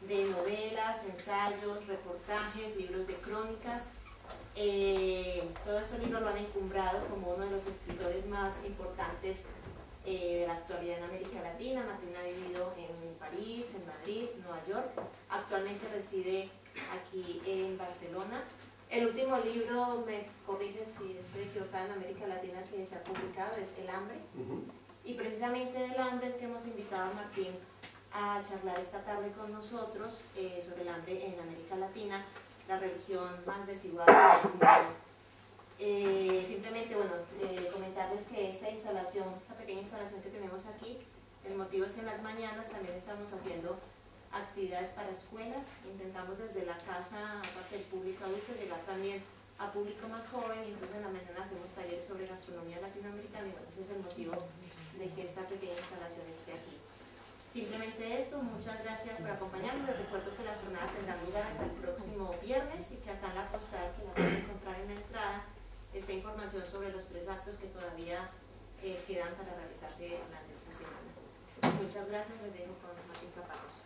de novelas, ensayos, reportajes, libros de crónicas. Todos estos libros lo han encumbrado como uno de los escritores más importantes de la actualidad en América Latina. Martín ha vivido en París, en Madrid, Nueva York. Actualmente reside aquí en Barcelona. El último libro, me corrige si estoy equivocada, en América Latina que se ha publicado es El hambre. Y precisamente del hambre es que hemos invitado a Martín a charlar esta tarde con nosotros sobre el hambre en América Latina, la religión más desigual del mundo. Simplemente, bueno, comentarles que esta pequeña instalación que tenemos aquí, el motivo es que en las mañanas también estamos haciendo actividades para escuelas. Intentamos desde la casa, aparte del público adulto, llegar también a público más joven, y entonces en la mañana hacemos talleres sobre gastronomía latinoamericana, y bueno, ese es el motivo de que esta pequeña instalación esté aquí. Simplemente esto, muchas gracias por acompañarnos. Les recuerdo que las jornadas tendrán lugar hasta el próximo viernes, y que acá en la postal, que la pueden encontrar en la entrada, está información sobre los 3 actos que todavía quedan para realizarse durante esta semana. Muchas gracias, les dejo con Martín Caparrós.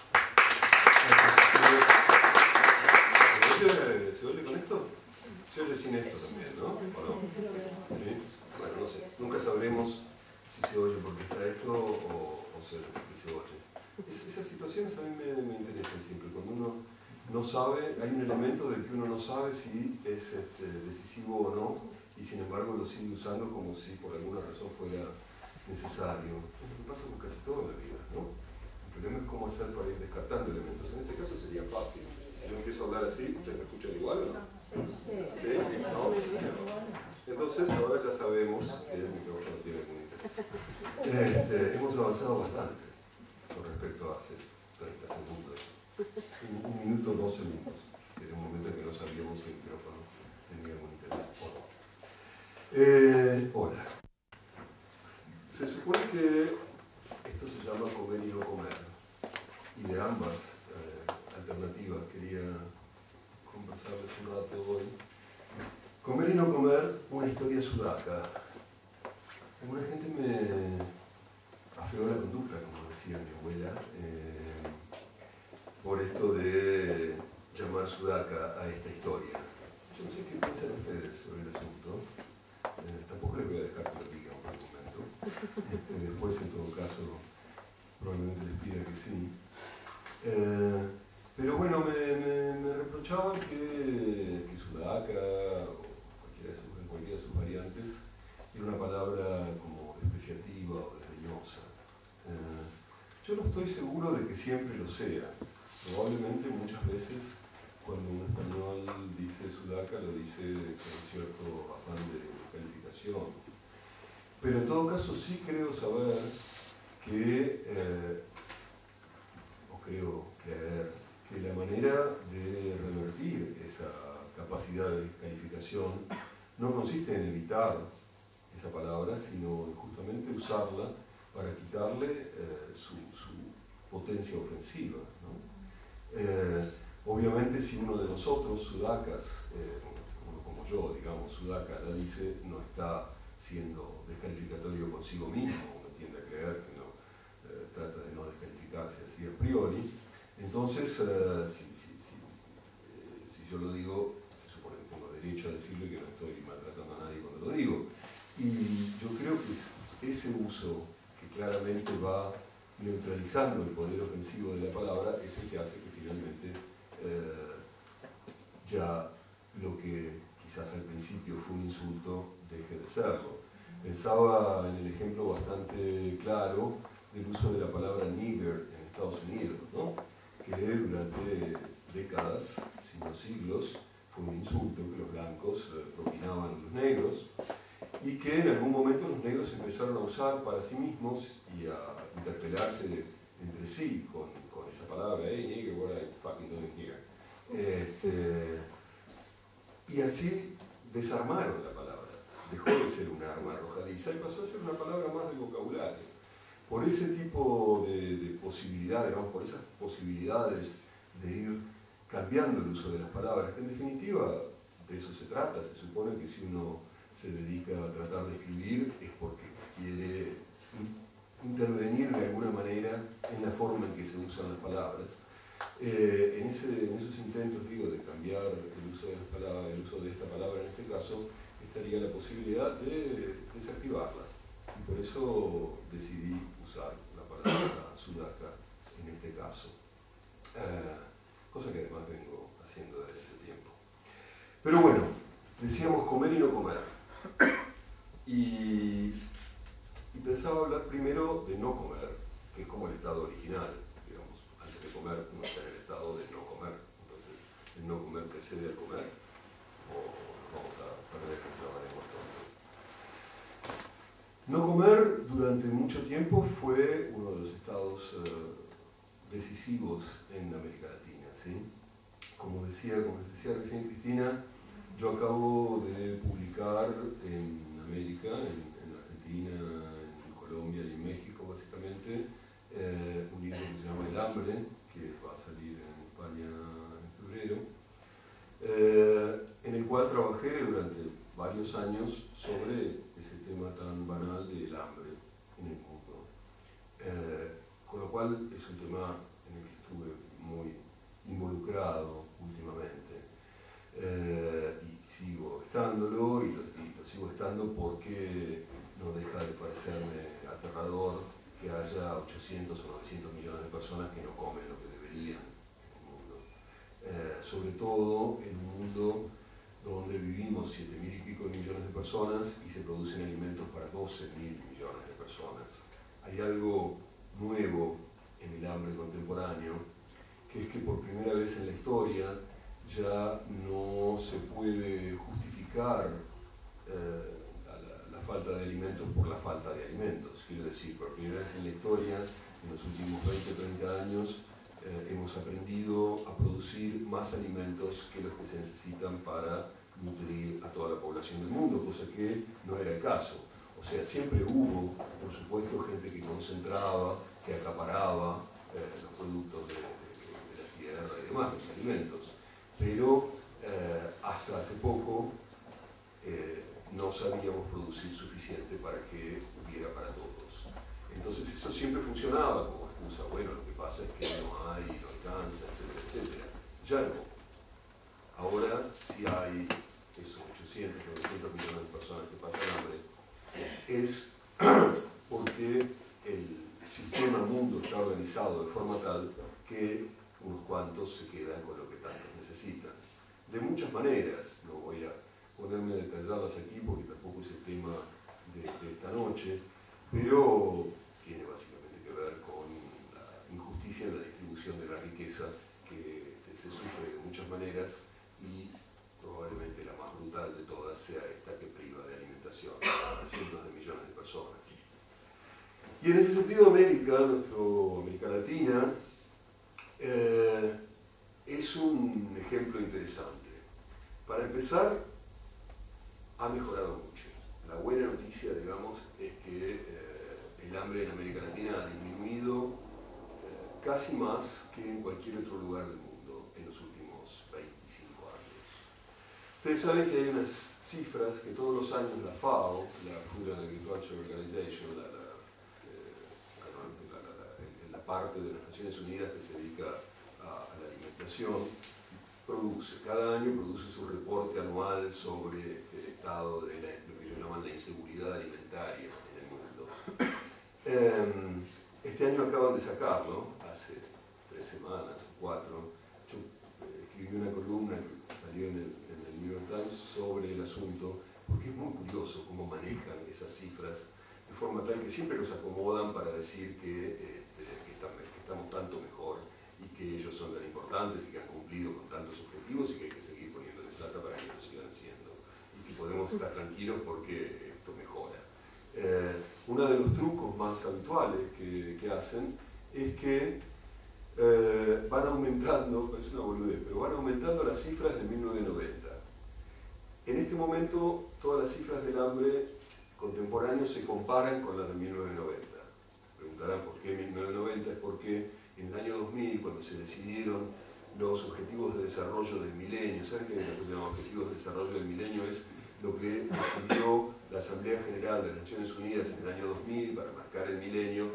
¿Se oye con esto? Se oye sin esto también, ¿no? ¿O no? ¿Sí? Bueno, no sé, nunca sabremos si se oye porque está esto o se oye. Esas situaciones a mí me interesan siempre, cuando uno no sabe, hay un elemento del que uno no sabe si es decisivo o no, y sin embargo lo sigue usando como si por alguna razón fuera necesario. Es lo que pasa con casi todo en la vida, ¿no? El problema es cómo hacer para ir descartando elementos. En este caso sería fácil. Si yo empiezo a hablar así, ¿ustedes me escuchan igual o no? Sí. ¿Sí? ¿No? Entonces ahora ya sabemos que el micrófono tiene algún interés. Hemos avanzado bastante con respecto a hace 30 segundos. 1 minuto, 2 segundos. Era un momento en que no sabíamos si el micrófono tenía algún interés o no. Hola. Se supone que esto se llama comer y no comer. Y de ambas alternativas quería conversarles un rato hoy. Comer y no comer, una historia sudaca. Alguna gente me afeó la conducta, como decía mi abuela, por esto de llamar sudaca a esta historia. Yo no sé qué piensan ustedes sobre el asunto. Tampoco les voy a dejar que lo digan por el momento. Después, en todo caso, probablemente les pida que sí. Pero bueno, me reprochaban que sudaca, o cualquiera de sus variantes, era una palabra como despreciativa o desdeñosa. Yo no estoy seguro de que siempre lo sea. Probablemente muchas veces cuando un español dice sudaca lo dice con cierto afán de calificación. Pero en todo caso sí creo saber que, o creo creer, que la manera de revertir esa capacidad de calificación no consiste en evitar esa palabra, sino en justamente usarla para quitarle su potencia ofensiva, ¿no? Obviamente si uno de nosotros, sudacas, uno como yo, digamos, sudaca, la dice, no está siendo descalificatorio consigo mismo, uno tiende a creer que no trata de no descalificarse así a priori. Entonces, si yo lo digo, se supone que tengo derecho a decirlo y que no estoy maltratando a nadie cuando lo digo. Y yo creo que ese uso, que claramente va neutralizando el poder ofensivo de la palabra, es el que hace que finalmente ya lo que quizás al principio fue un insulto deje de serlo. Pensaba en el ejemplo bastante claro del uso de la palabra nigger en Estados Unidos, ¿no? Que durante décadas, si no siglos, fue un insulto que los blancos propinaban a los negros, y que en algún momento los negros empezaron a usar para sí mismos y a interpelarse entre sí con esa palabra, hey nigger, what are you fucking doing here? Y así desarmaron la palabra, dejó de ser un arma arrojadiza y pasó a ser una palabra más del vocabulario. Por ese tipo de posibilidades, digamos, por esas posibilidades de ir cambiando el uso de las palabras, que en definitiva de eso se trata. Se supone que si uno se dedica a tratar de escribir es porque quiere intervenir de alguna manera en la forma en que se usan las palabras. En esos intentos, digo, de cambiar el uso de esta palabra en este caso, estaría la posibilidad de desactivarla. Y por eso decidí usar la palabra sudaca en este caso. Cosa que además vengo haciendo desde ese tiempo. Pero bueno, decíamos comer y no comer. Y pensaba hablar primero de no comer, que es como el estado original. Digamos, antes de comer uno está en el estado de no comer. Entonces, el no comer precede al comer, o vamos a perder que llamaremos todo. No comer durante mucho tiempo fue uno de los estados decisivos en América Latina, ¿sí? Como decía recién Cristina, yo acabo de publicar en América, en Argentina, en Colombia y en México básicamente, un libro que se llama El hambre, que va a salir en España en febrero, en el cual trabajé durante varios años sobre ese tema tan banal del hambre en el mundo. Con lo cual es un tema en el que estuve muy involucrado últimamente. Y sigo estándolo, y lo sigo estando porque no deja de parecerme aterrador que haya 800 o 900 millones de personas que no comen lo que deberían en el mundo. Sobre todo en un mundo donde vivimos 7.000 y pico millones de personas y se producen alimentos para 12.000 millones de personas. Hay algo nuevo en el hambre contemporáneo, que es que por primera vez en la historia ya no se puede justificar la falta de alimentos por la falta de alimentos. Quiero decir, por primera vez en la historia, en los últimos 20 o 30 años, hemos aprendido a producir más alimentos que los que se necesitan para nutrir a toda la población del mundo, cosa que no era el caso. O sea, siempre hubo, por supuesto, gente que concentraba, que acaparaba los productos de la tierra y demás, los alimentos. Pero hasta hace poco no sabíamos producir suficiente para que hubiera para todos. Entonces eso siempre funcionaba como excusa. Bueno, lo que pasa es que no hay, no alcanza, etcétera, etcétera. Ya no. Ahora sí hay esos 800, 900 millones de personas que pasan hambre. Es porque el sistema mundo está organizado de forma tal que unos cuantos se quedan con lo que tantos necesitan. De muchas maneras, no voy a ponerme a detallarlas aquí porque tampoco es el tema de esta noche, pero tiene básicamente que ver con la injusticia en la distribución de la riqueza que se sufre de muchas maneras, y probablemente la más brutal de todas sea esta que priva de alimentación a cientos de millones de personas. Y en ese sentido América Latina, es un ejemplo interesante. Para empezar, ha mejorado mucho. La buena noticia, digamos, es que el hambre en América Latina ha disminuido casi más que en cualquier otro lugar del mundo en los últimos 25 años. Ustedes saben que hay unas cifras que todos los años la FAO, la Food and Agriculture Organization, la parte de las Naciones Unidas que se dedica a la alimentación, produce. Cada año produce su reporte anual sobre el estado de lo que ellos llaman la inseguridad alimentaria en el mundo. Este año acaban de sacarlo, hace 3 semanas o 4. Yo escribí una columna que salió en el New York Times sobre el asunto, porque es muy curioso cómo manejan esas cifras de forma tal que siempre los acomodan para decir que estamos tanto mejor y que ellos son tan importantes y que han cumplido con tantos objetivos y que hay que seguir poniéndoles plata para que lo sigan haciendo y que podemos estar tranquilos porque esto mejora. Uno de los trucos más habituales que hacen es que van aumentando, es una boludez, pero van aumentando las cifras de 1990. En este momento todas las cifras del hambre contemporáneo se comparan con las de 1990. Preguntarán por qué 1990, es porque en el año 2000, cuando se decidieron los objetivos de desarrollo del milenio, ¿saben qué es lo que se llama objetivos de desarrollo del milenio? Es lo que decidió la Asamblea General de las Naciones Unidas en el año 2000 para marcar el milenio,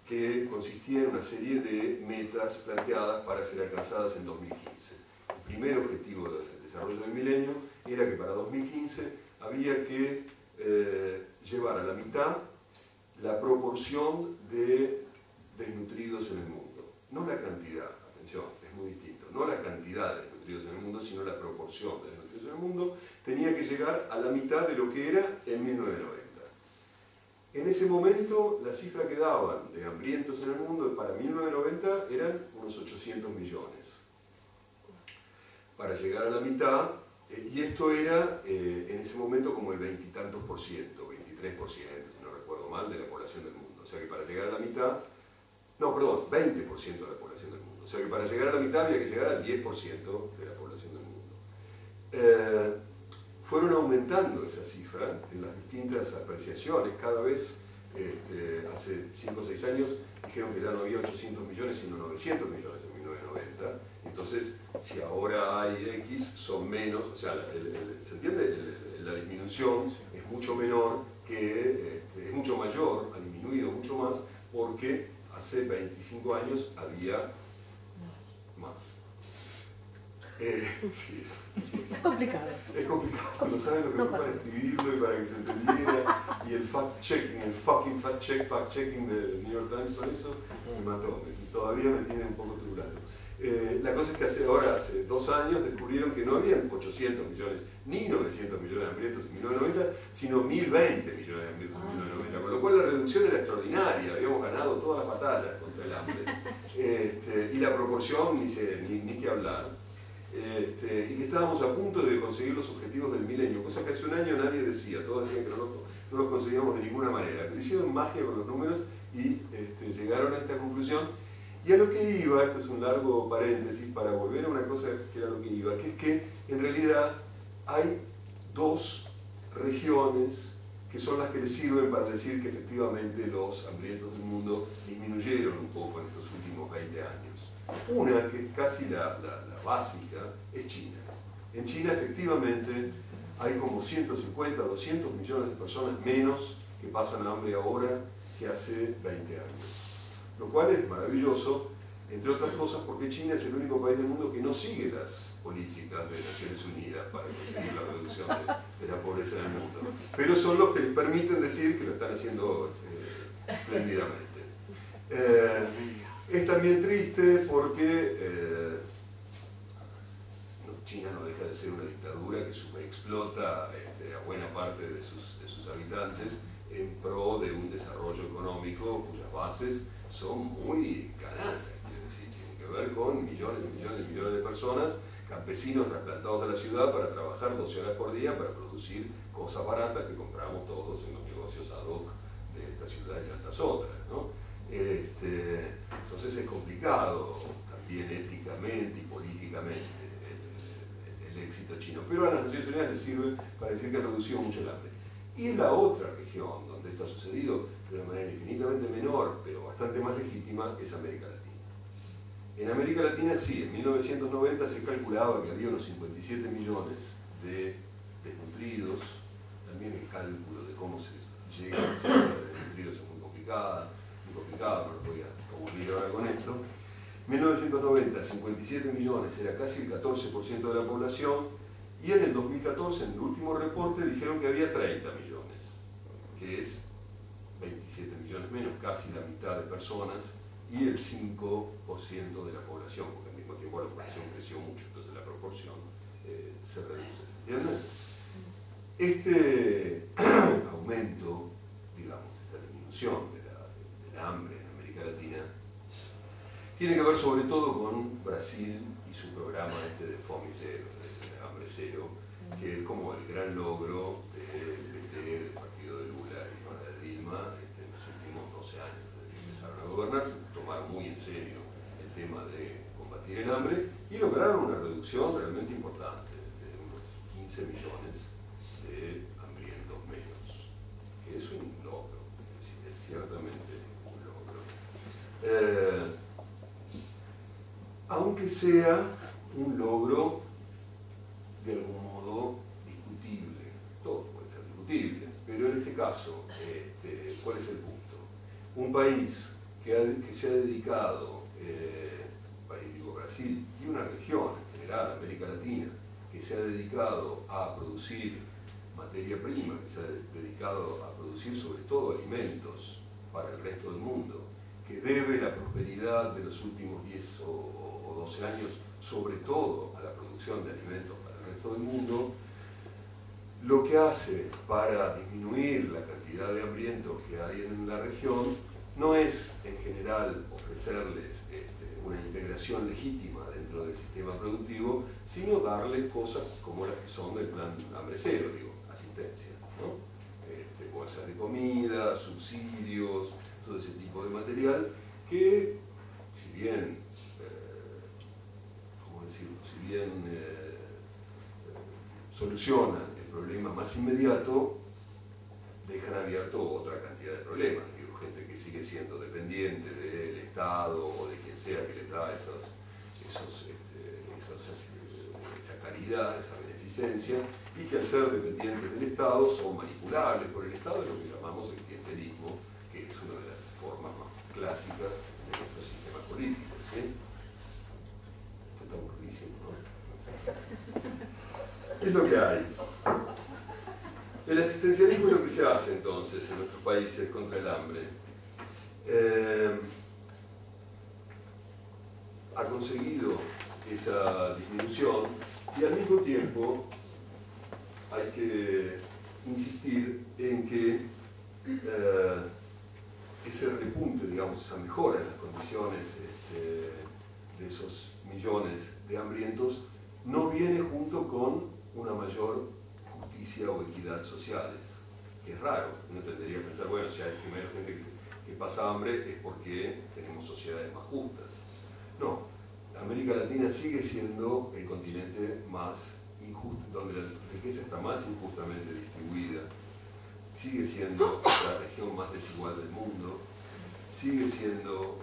que consistía en una serie de metas planteadas para ser alcanzadas en 2015. El primer objetivo del desarrollo del milenio era que para 2015 había que llevar a la mitad la proporción de desnutridos en el mundo. No la cantidad, atención, es muy distinto, no la cantidad de desnutridos en el mundo, sino la proporción de desnutridos en el mundo, tenía que llegar a la mitad de lo que era en 1990. En ese momento, la cifra que daban de hambrientos en el mundo para 1990 eran unos 800 millones. Para llegar a la mitad, y esto era en ese momento como el 20 y tantos por ciento, 23%, si no recuerdo mal, de la población del mundo. O sea que para llegar a la mitad, no, perdón, 20% de la población del mundo. O sea que para llegar a la mitad había que llegar al 10% de la población del mundo. Fueron aumentando esa cifra en las distintas apreciaciones. Cada vez, hace 5 o 6 años, dijeron que ya no había 800 millones, sino 900 millones en 1990. Entonces, si ahora hay X, son menos. O sea, ¿se entiende? La disminución es mucho menor que, es mucho mayor, ha disminuido mucho más, porque hace 25 años había más. Sí, es complicado. Es complicado, no saben lo que fue para escribirlo y para que se entendiera. Y el fact-checking, el fucking fact-checking del New York Times, con eso me mató. Todavía me tiene un poco turbulento. La cosa es que hace 2 años descubrieron que no habían 800 millones, ni 900 millones de hambrientos en 1990, sino 1020 millones de hambrientos en 1990. Con lo cual la reducción era extraordinaria, habíamos ganado todas las batallas contra el hambre. Y la proporción, ni que hablar. Y que estábamos a punto de conseguir los objetivos del milenio, cosa que hace un año nadie decía, todos decían que no los conseguíamos de ninguna manera, pero hicieron magia con los números y llegaron a esta conclusión. Y a lo que iba, esto es un largo paréntesis para volver a una cosa que era lo que iba, que es que en realidad hay 2 regiones que son las que le sirven para decir que efectivamente los hambrientos del mundo disminuyeron un poco en estos últimos 20 años. Una, que es casi la básica, es China. En China efectivamente hay como 150 o 200 millones de personas menos que pasan hambre ahora que hace 20 años. Lo cual es maravilloso, entre otras cosas porque China es el único país del mundo que no sigue las políticas de Naciones Unidas para conseguir la reducción de la pobreza en el mundo. Pero son los que les permiten decir que lo están haciendo espléndidamente. Es también triste porque China no deja de ser una dictadura que superexplota a buena parte de sus habitantes en pro de un desarrollo económico cuyas bases son muy canallas, quiero decir, tienen que ver con millones y millones y millones de personas, campesinos trasplantados a la ciudad para trabajar 12 horas por día para producir cosas baratas que compramos todos en los negocios ad hoc de esta ciudad y de estas otras, ¿no? Entonces es complicado también éticamente y políticamente el éxito chino, pero a las Naciones Unidas les sirve para decir que ha reducido mucho el hambre. Y en la otra región donde esto ha sucedido de una manera infinitamente menor, pero bastante más legítima, es América Latina. En América Latina sí, en 1990 se calculaba que había unos 57 millones de desnutridos. También el cálculo de cómo se llega a la cifra de desnutridos es muy complicado, no lo voy a aburrir ahora con esto. 1990, 57 millones, era casi el 14% de la población, y en el 2014, en el último reporte, dijeron que había 30 millones, que es 27 millones menos, casi la mitad de personas, y el 5% de la población, porque al mismo tiempo la población creció mucho, entonces la proporción se reduce, ¿se entiende? Este aumento, digamos, esta disminución del hambre en América Latina, tiene que ver sobre todo con Brasil y su programa de Fome Cero, de Hambre Cero, que es como el gran logro del PT, del partido de Lula y de Dilma en los últimos 12 años, desde que empezaron a gobernar, se tomaron muy en serio el tema de combatir el hambre y lograron una reducción realmente importante, de unos 15 millones de hambrientos menos, que es un logro, es ciertamente un logro. Aunque sea un logro de algún modo discutible, todo puede ser discutible, pero en este caso, ¿cuál es el punto? Un país que se ha dedicado, país digo Brasil, y una región en general, América Latina, que se ha dedicado a producir materia prima, que se ha dedicado a producir sobre todo alimentos para el resto del mundo, que debe la prosperidad de los últimos 10 o 12 años sobre todo a la producción de alimentos para el resto del mundo, lo que hace para disminuir la cantidad de hambrientos que hay en la región no es en general ofrecerles una integración legítima dentro del sistema productivo, sino darles cosas como las que son del plan hambre cero, digo, asistencia, ¿no? Bolsas de comida, subsidios, todo ese tipo de material que, si bien, ¿cómo decirlo? Si bien solucionan el problema más inmediato, dejan abierto otra cantidad de problemas. Digo, gente que sigue siendo dependiente del Estado o de quien sea que le da esa caridad, esa beneficencia, y que al ser dependientes del Estado son manipulables por el Estado, lo que llamamos el clientelismo, que es una de las formas más clásicas de nuestro sistema político, ¿sí? Esto está aburridísimo, ¿no? Es lo que hay. El asistencialismo es lo que se hace entonces en nuestros países contra el hambre. Ha conseguido esa disminución y al mismo tiempo hay que insistir en que ese repunte, digamos, esa mejora en las condiciones de esos millones de hambrientos no viene junto con una mayor justicia o equidad sociales, que es raro. Uno tendría que pensar, bueno, si hay primero gente que pasa hambre es porque tenemos sociedades más justas. No, América Latina sigue siendo el continente más injusto, donde la riqueza está más injustamente distribuida, sigue siendo la región más desigual del mundo, sigue siendo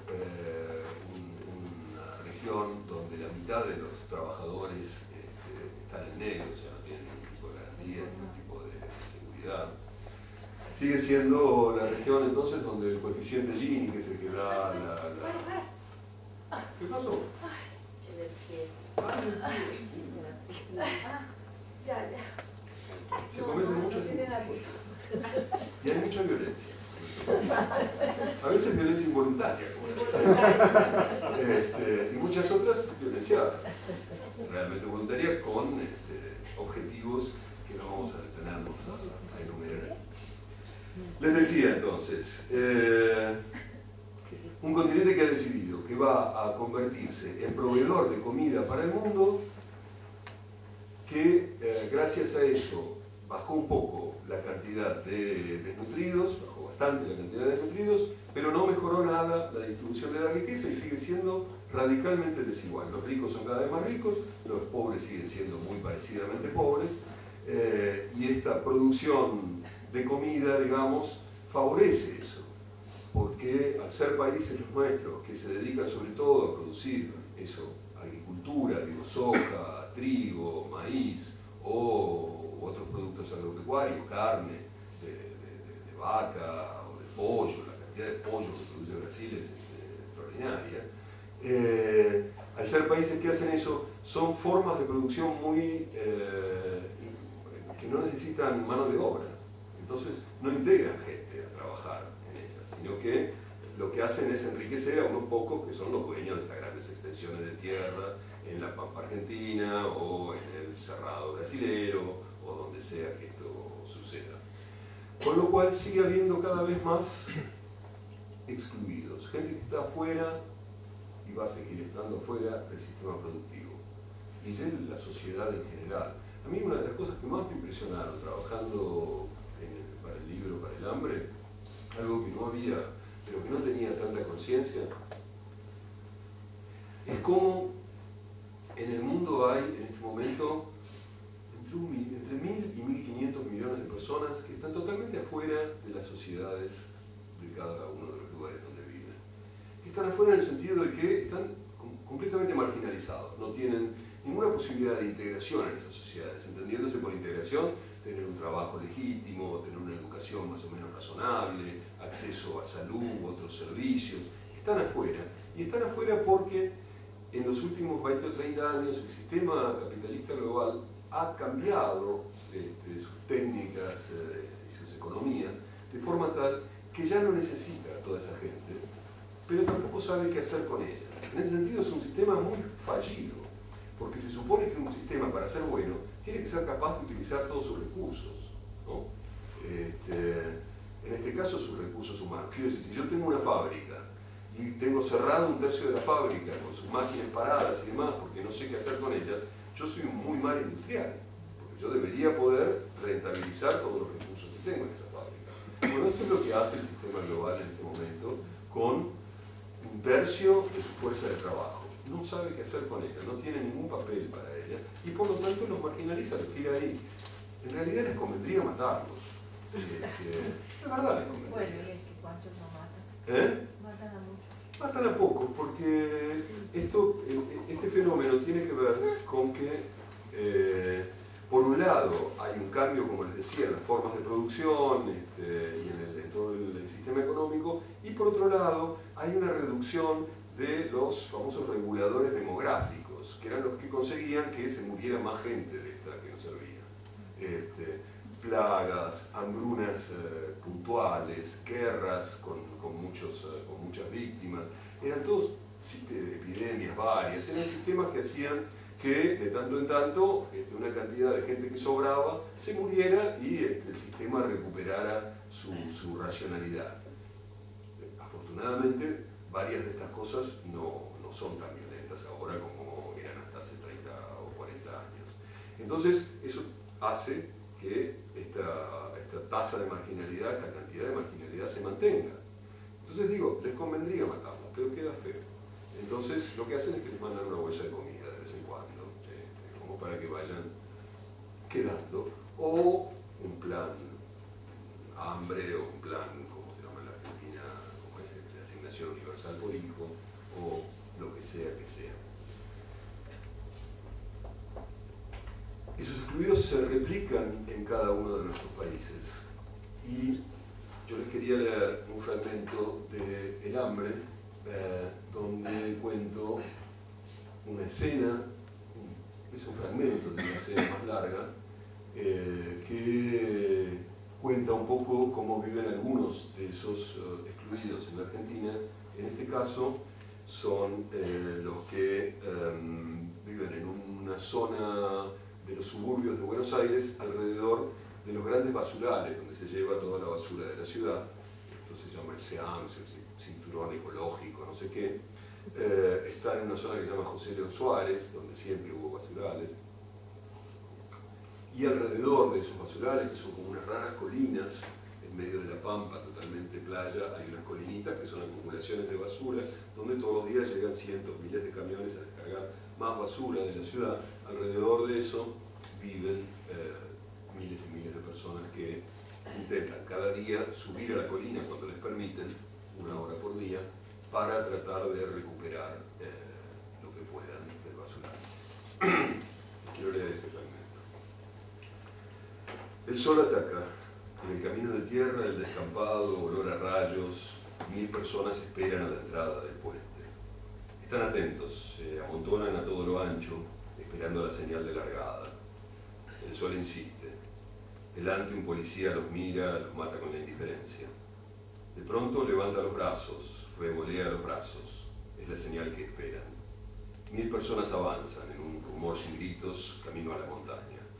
una región donde la mitad de los trabajadores están en negro, o sea, no tienen ningún tipo de garantía, ningún tipo de seguridad. Sigue siendo la región entonces donde el coeficiente Gini, que es el que da ¿Qué pasó? Se cometen muchas injusticias y hay mucha violencia. A veces violencia involuntaria, y muchas otras violencia realmente voluntaria con objetivos que no vamos a detenernos a enumerar aquí. Les decía entonces, un continente que ha decidido que va a convertirse en proveedor de comida para el mundo, que gracias a eso bajó un poco la cantidad de desnutridos, bajó bastante la cantidad de desnutridos, pero no mejoró nada la distribución de la riqueza y sigue siendo radicalmente desigual. Los ricos son cada vez más ricos, los pobres siguen siendo muy parecidamente pobres, y esta producción de comida, digamos, favorece eso, porque al ser países los nuestros que se dedican sobre todo a producir eso, agricultura, digo, soja, trigo, maíz o otros productos agropecuarios, carne de vaca o de pollo, la cantidad de pollo que produce Brasil es extraordinaria. Al ser países que hacen eso, son formas de producción muy que no necesitan mano de obra, entonces no integran gente a trabajar en ellas, sino que lo que hacen es enriquecer a unos pocos que son los dueños de estas grandes extensiones de tierra en la pampa argentina o en el cerrado brasilero o donde sea que esto suceda. Con lo cual sigue habiendo cada vez más excluidos, gente que está afuera y va a seguir estando afuera del sistema productivo y de la sociedad en general. A mí una de las cosas que más me impresionaron trabajando para el libro, para el hambre, algo que no había, pero que no tenía tanta conciencia, es cómo en el mundo hay en este momento entre 1.000 y 1.500 millones de personas que están totalmente afuera de las sociedades de cada uno de los lugares donde viven. Que están afuera en el sentido de que están completamente marginalizados, no tienen ninguna posibilidad de integración en esas sociedades, entendiéndose por integración tener un trabajo legítimo, tener una educación más o menos razonable, acceso a salud u otros servicios, están afuera. Y están afuera porque en los últimos 20 o 30 años el sistema capitalista global ha cambiado sus técnicas y sus economías de forma tal que ya no necesita a toda esa gente, pero tampoco sabe qué hacer con ellas. En ese sentido es un sistema muy fallido, porque se supone que un sistema, para ser bueno, tiene que ser capaz de utilizar todos sus recursos, ¿no? En este caso sus recursos humanos. Quiero decir, si yo tengo una fábrica y tengo cerrado un tercio de la fábrica con sus máquinas paradas y demás porque no sé qué hacer con ellas, yo soy un muy mal industrial, porque yo debería poder rentabilizar todos los recursos que tengo en esa fábrica. Bueno, esto es lo que hace el sistema global en este momento con un tercio de su fuerza de trabajo. No sabe qué hacer con ella, no tiene ningún papel para ella y por lo tanto los marginaliza, los tira ahí. En realidad les convendría matarlos. De verdad les convendría. Bueno, y es que ¿cuántos no matan? Matan a muchos. Matan a pocos, porque este fenómeno tiene que ver con que, por un lado, hay un cambio, como les decía, en las formas de producción y en todo el sistema económico, y por otro lado, hay una reducción de los famosos reguladores demográficos, que eran los que conseguían que se muriera más gente de esta que no servía. Plagas, hambrunas puntuales, guerras con muchas víctimas, eran todos epidemias varias, eran sistemas que hacían que de tanto en tanto una cantidad de gente que sobraba se muriera y el sistema recuperara su racionalidad. Afortunadamente, varias de estas cosas no son tan violentas ahora como eran hasta hace 30 o 40 años. Entonces, eso hace que esta tasa de marginalidad, esta cantidad de marginalidad se mantenga. Entonces digo, les convendría matarlos, pero queda feo. Entonces lo que hacen es que les mandan una bolsa de comida de vez en cuando, como para que vayan quedando, o un plan hambre, o un plan, como se llama en la Argentina, como es de asignación universal por hijo, o lo que sea que sea. Esos excluidos se replican en cada uno de nuestros países. Y yo les quería leer un fragmento de El hambre, donde cuento una escena, es un fragmento de una escena más larga, que cuenta un poco cómo viven algunos de esos excluidos en la Argentina. En este caso son los que viven en una zona de los suburbios de Buenos Aires, alrededor de los grandes basurales, donde se lleva toda la basura de la ciudad. Esto se llama el SEAMS, el Cinturón Ecológico, no sé qué. Está en una zona que se llama José León Suárez, donde siempre hubo basurales. Y alrededor de esos basurales, que son como unas raras colinas, en medio de la pampa, totalmente playa, hay unas colinitas que son acumulaciones de basura, donde todos los días llegan cientos, miles de camiones a descargar más basura de la ciudad. Alrededor de eso viven miles y miles de personas que intentan cada día subir a la colina cuando les permiten, 1 hora por día, para tratar de recuperar lo que puedan del basural. Quiero leer este fragmento. El sol ataca. En el camino de tierra, el descampado, olor a rayos, 1000 personas esperan a la entrada del puente. Están atentos, se amontonan a todo lo ancho, esperando la señal de largada. El sol insiste. Delante un policía los mira, los mata con la indiferencia. De pronto levanta los brazos, revolea los brazos. Es la señal que esperan. 1000 personas avanzan en un rumor sin gritos, camino a la montaña.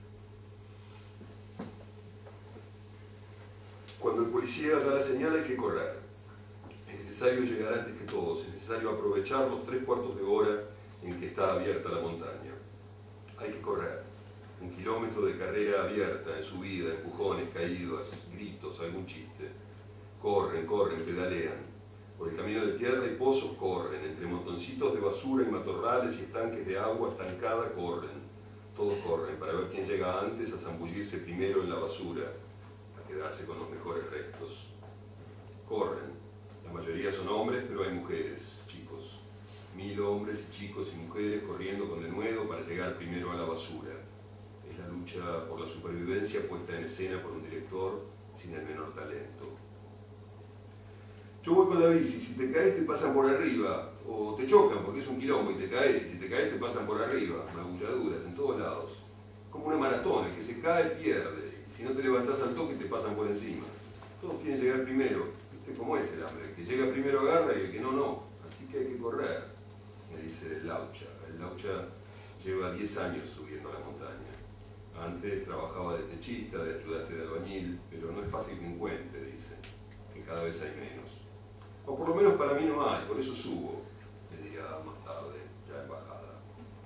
Cuando el policía da la señal hay que correr. Es necesario llegar antes que todos, es necesario aprovechar los 3/4 de hora en que está abierta la montaña. Hay que correr. 1 kilómetro de carrera abierta, en subida, empujones, caídas, gritos, algún chiste. Corren, pedalean. Por el camino de tierra y pozos corren, entre montoncitos de basura y matorrales y estanques de agua estancada corren. Todos corren para ver quién llega antes a zambullirse primero en la basura, a quedarse con los mejores restos. Corren. La mayoría son hombres, pero hay mujeres, chicos. 1000 hombres y chicos y mujeres corriendo con denuedo para llegar primero a la basura. Es la lucha por la supervivencia puesta en escena por un director sin el menor talento. Yo voy con la bici, si te caes te pasan por arriba, o te chocan porque es un quilombo y te caes, y si te caes te pasan por arriba, magulladuras en todos lados. Como una maratón, el que se cae pierde, y si no te levantás al toque te pasan por encima. Todos quieren llegar primero, ¿viste cómo es el hambre? El que llega primero agarra y el que no, no. Así que hay que correr, me dice el Laucha. El Laucha lleva 10 años subiendo a la montaña. Antes trabajaba de techista, de ayudante de albañil, pero no es fácil que encuentre, dice, que cada vez hay menos. O por lo menos para mí no hay, por eso subo, me dirá más tarde, ya en bajada.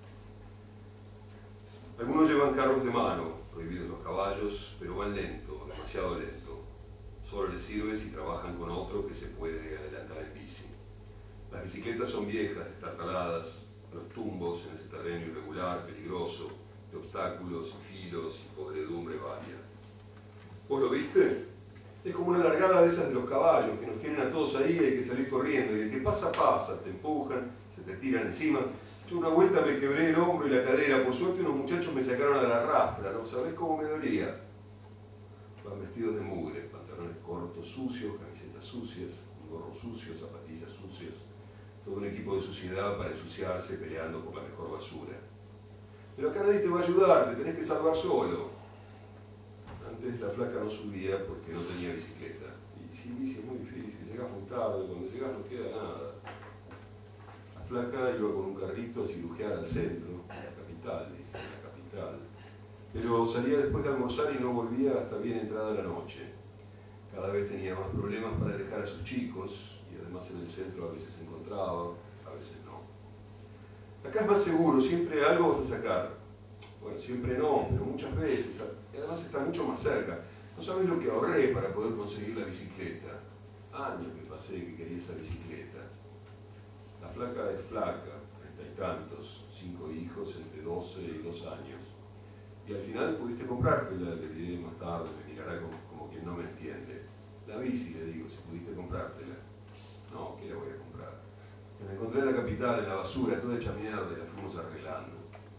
Algunos llevan carros de mano, prohibidos los caballos, pero van lento, demasiado lento. Solo les sirve si trabajan con otro que se puede adelantar en bici. Las bicicletas son viejas, destartaladas, los tumbos en ese terreno irregular, peligroso, de obstáculos y filos y podredumbre varia. ¿Vos lo viste? Es como una largada de esas de los caballos, que nos tienen a todos ahí y hay que salir corriendo. Y el que pasa, pasa, te empujan, se te tiran encima. Yo una vuelta me quebré el hombro y la cadera. Por suerte unos muchachos me sacaron a la rastra, ¿no? ¿Sabés cómo me dolía? Van vestidos de mugre, pantalones cortos sucios, camisetas sucias, un gorro sucio, zapatillas sucias. Todo un equipo de suciedad para ensuciarse peleando por la mejor basura. Pero acá nadie te va a ayudar, te tenés que salvar solo. Antes la flaca no subía porque no tenía bicicleta. Y sin bici es muy difícil, llegás muy tarde, cuando llegás no queda nada. La flaca iba con un carrito a cirugiar al centro, a la capital, dice, la capital. Pero salía después de almorzar y no volvía hasta bien entrada la noche. Cada vez tenía más problemas para dejar a sus chicos, y además en el centro a veces se encontraba, a veces no. Acá es más seguro, siempre algo vas a sacar. Bueno, siempre no, pero muchas veces. Además está mucho más cerca. No sabes lo que ahorré para poder conseguir la bicicleta. Años me pasé que quería esa bicicleta. La flaca es flaca, 30 y tantos, 5 hijos entre 12 y 2 años. Y al final pudiste comprártela, le diré más tarde, me mirará como quien no me entiende. La bici, le digo, si pudiste comprártela. No, ¿qué la voy a comprar? Me la encontré en la capital, en la basura, toda hecha mierda, y la fuimos arreglando.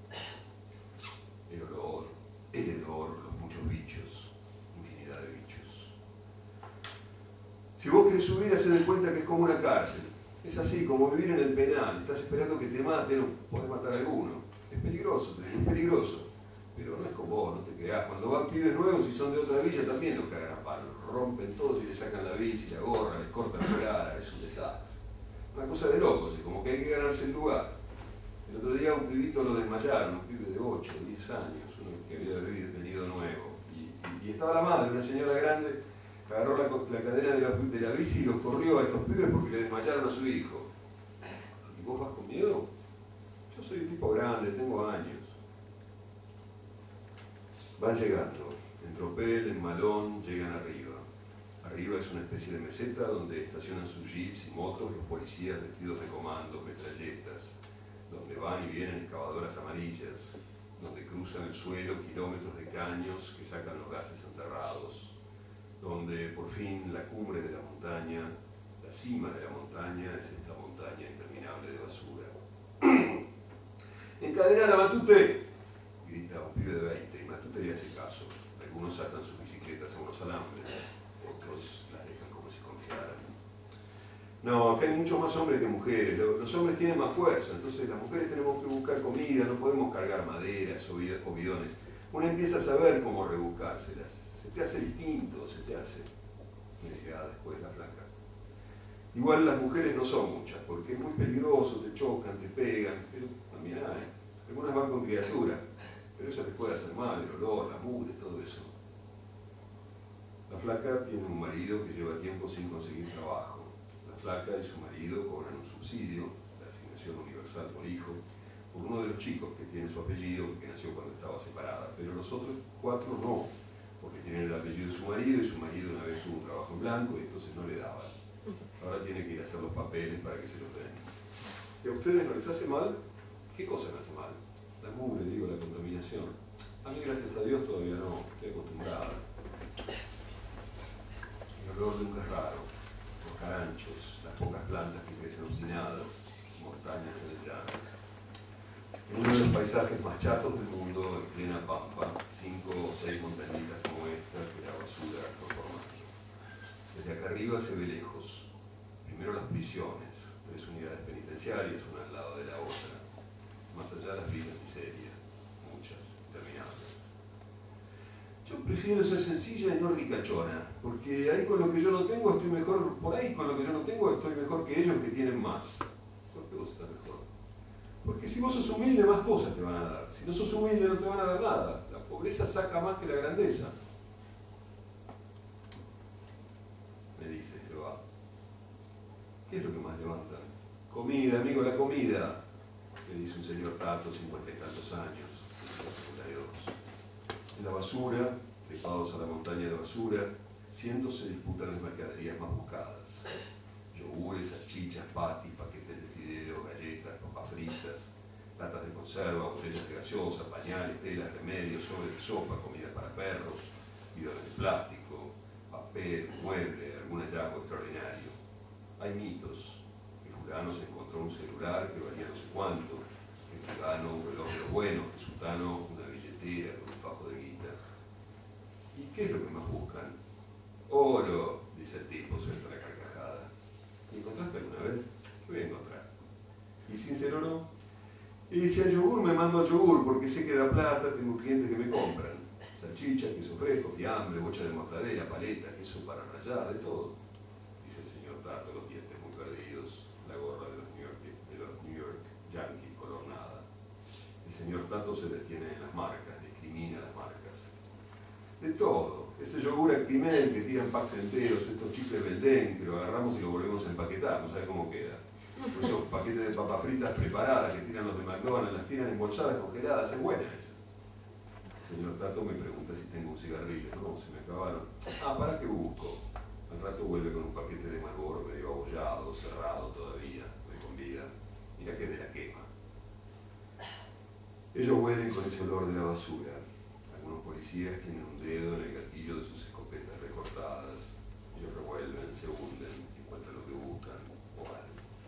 El olor, el hedor, los muchos bichos, infinidad de bichos. Si vos querés subir, haced de cuenta que es como una cárcel. Es así, como vivir en el penal. Estás esperando que te maten o podés matar a alguno. Es peligroso, te digo, es peligroso. Pero no es con vos, no te creás. Cuando van pibes nuevos y son de otra villa, también los cagan a palos. Rompen todos y le sacan la bici, la gorra, les cortan la cara, es un desastre. Una cosa de locos, es como que hay que ganarse el lugar. El otro día un pibito lo desmayaron, un pibe de 8, 10 años, uno que había venido nuevo. Y estaba la madre, una señora grande, agarró la cadena de la bici y los corrió a estos pibes porque le desmayaron a su hijo. ¿Y vos vas con miedo? Yo soy un tipo grande, tengo años. Van llegando, en tropel, en malón, llegan arriba. Arriba es una especie de meseta donde estacionan sus jeeps y motos los policías vestidos de comando, metralletas, donde van y vienen excavadoras amarillas, donde cruzan el suelo kilómetros de caños que sacan los gases enterrados, donde por fin la cumbre de la montaña, la cima de la montaña es esta montaña interminable de basura. ¡Encadenar a Matute! Grita un pibe de 20 y Matute le hace caso. Algunos atan sus bicicletas a unos alambres, otros las dejan como si confiaran. No, acá hay mucho más hombres que mujeres. Los hombres tienen más fuerza, entonces las mujeres tenemos que buscar comida, no podemos cargar maderas o bidones. Uno empieza a saber cómo rebuscárselas. Se te hace distinto, se te hace. Me dirá después la flaca. Igual las mujeres no son muchas, porque es muy peligroso, te chocan, te pegan, pero también hay. Algunas van con criatura, pero eso les puede hacer mal, el olor, la mugre, todo eso. La flaca tiene un marido que lleva tiempo sin conseguir trabajo. La flaca y su marido cobran un subsidio, la asignación universal por hijo, por uno de los chicos que tiene su apellido, que nació cuando estaba separada, pero los otros 4 no, porque tienen el apellido de su marido y su marido una vez tuvo un trabajo en blanco y entonces no le daban. Ahora tiene que ir a hacer los papeles para que se los den. ¿Y a ustedes no les hace mal? ¿Qué cosa me hace mal? La mugre, digo, la contaminación. A mí, gracias a Dios, todavía no, estoy acostumbrada. El olor nunca es raro. Los caranchos, las pocas plantas que crecen obstinadas, montañas en el llano. En uno de los paisajes más chatos del mundo, en plena pampa, 5 o 6 montañitas como esta que la basura transforma. Desde acá arriba se ve lejos. Primero las prisiones, 3 unidades penitenciarias, una al lado de la otra. Más allá las vidas miserias, muchas, interminables. Yo prefiero ser sencilla y no ricachona, porque ahí con lo que yo no tengo estoy mejor, por ahí con lo que yo no tengo estoy mejor que ellos que tienen más. ¿Por qué vos estás mejor? Porque si vos sos humilde, más cosas te van a dar. Si no sos humilde, no te van a dar nada. La pobreza saca más que la grandeza. Me dice y se va. ¿Qué es lo que más levantan? Comida, amigo, la comida. Le dice un señor Tato, 50 y tantos años, 52. En la basura, trepados a la montaña de basura, cientos se disputan las mercaderías más buscadas. Yogures, salchichas, patis, paquetes de fideos, galletas, papas fritas, latas de conserva, botellas de gaseosa, pañales, telas, remedios, sobres de sopa, comida para perros, bidones de plástico, papel, mueble, algún hallazgo extraordinario. Hay mitos. Que fulano se encontró un celular que valía no sé cuánto, que fulano un reloj de los buenos, que sultano una billetera con un fajo de guita. ¿Y qué es lo que más buscan? Oro, dice el tipo, suelta la carcajada. ¿Y encontraste alguna vez? ¿Qué voy a encontrar? ¿Y sin ser oro? Y dice, al yogur me mando al yogur porque sé que da plata, tengo clientes que me compran. Salchicha, queso fresco, fiambre, bocha de mortadela, paleta, queso para rallar, de todo. Dice el señor Tato, los dientes muy perdidos, la gorra de los New York Yankees color nada. El señor Tato se detiene en las marcas, discrimina las marcas. De todo. Ese yogur Actimel que tiran packs enteros, estos chicles Belden que lo agarramos y lo volvemos a empaquetar, no sabe cómo queda. Esos paquetes de papas fritas preparadas que tiran los de McDonald's, las tiran embolsadas, congeladas, es buena esa. El señor Tato me pregunta si tengo un cigarrillo. No, se me acabaron. Ah, ¿para qué busco? Al rato vuelve con un paquete de Marlboro medio abollado, cerrado todavía, con vida. Mira que es de la quema. Ellos huelen con ese olor de la basura. Algunos policías tienen un dedo en el gatillo de sus escopetas recortadas. Ellos revuelven, se hunden, encuentran lo que buscan o van.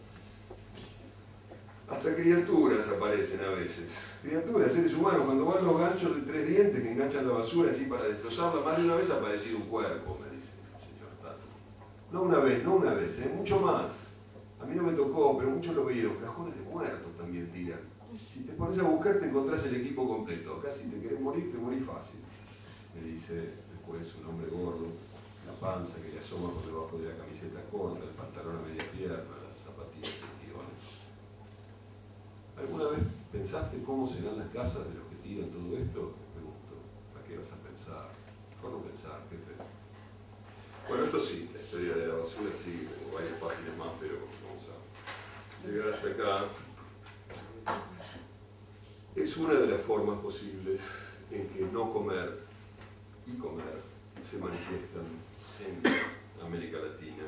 Hasta criaturas aparecen a veces. Criaturas, seres humanos, cuando van los ganchos de 3 dientes que enganchan la basura así para destrozarla, más de una vez ha aparecido un cuerpo, me dice el señor Tato. No una vez, mucho más. A mí no me tocó, pero muchos lo vieron. Cajones de muertos también tiran. Si te pones a buscar, te encontrás el equipo completo. Acá si te querés morir, te morís fácil. Me dice después un hombre gordo, la panza que le asoma por debajo de la camiseta corta, el pantalón a media pierna, las zapatillas en tirones. ¿Alguna vez pensaste cómo serán las casas de los que tiran todo esto? Me pregunto. ¿Para qué vas a pensar? Mejor no pensar, jefe. Bueno, esto sí, la historia de la basura sí, tengo varias páginas más, pero vamos a llegar hasta acá. Es una de las formas posibles en que no comer y comer se manifiestan en América Latina.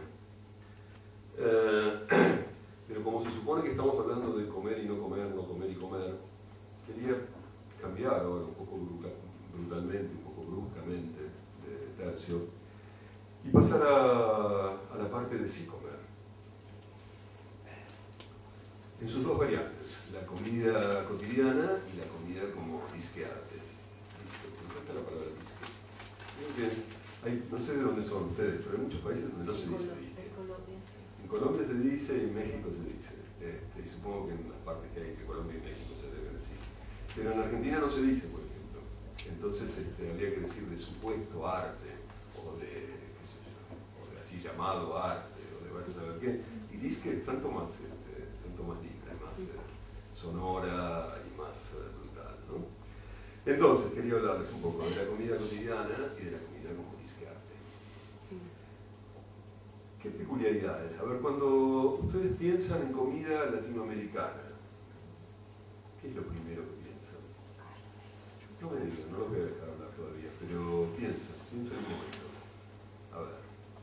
Pero como se supone que estamos hablando de comer y no comer, no comer y comer, quería cambiar ahora un poco brutalmente, un poco bruscamente de tercio y pasar a la parte de sí comer. En sus dos variantes, la comida cotidiana y la comida como disquearte. Me encanta la palabra disque. No sé de dónde son ustedes, pero hay muchos países donde no se dice disque. En Colombia se dice y en México se dice. Y supongo que en las partes que hay entre Colombia y México se debe decir. Pero en Argentina no se dice, por ejemplo. Entonces habría que decir de supuesto arte, o de, qué sé yo, o de así llamado arte, o de varios saber qué. Y disque es tanto más libre, más sonora y más brutal, ¿no? Entonces, quería hablarles un poco de la comida cotidiana y de la comida como disquearte. ¿Qué peculiaridades? A ver, cuando ustedes piensan en comida latinoamericana, ¿qué es lo primero que piensan? No me digan, no los voy a dejar hablar todavía, pero piensa un momento. A ver.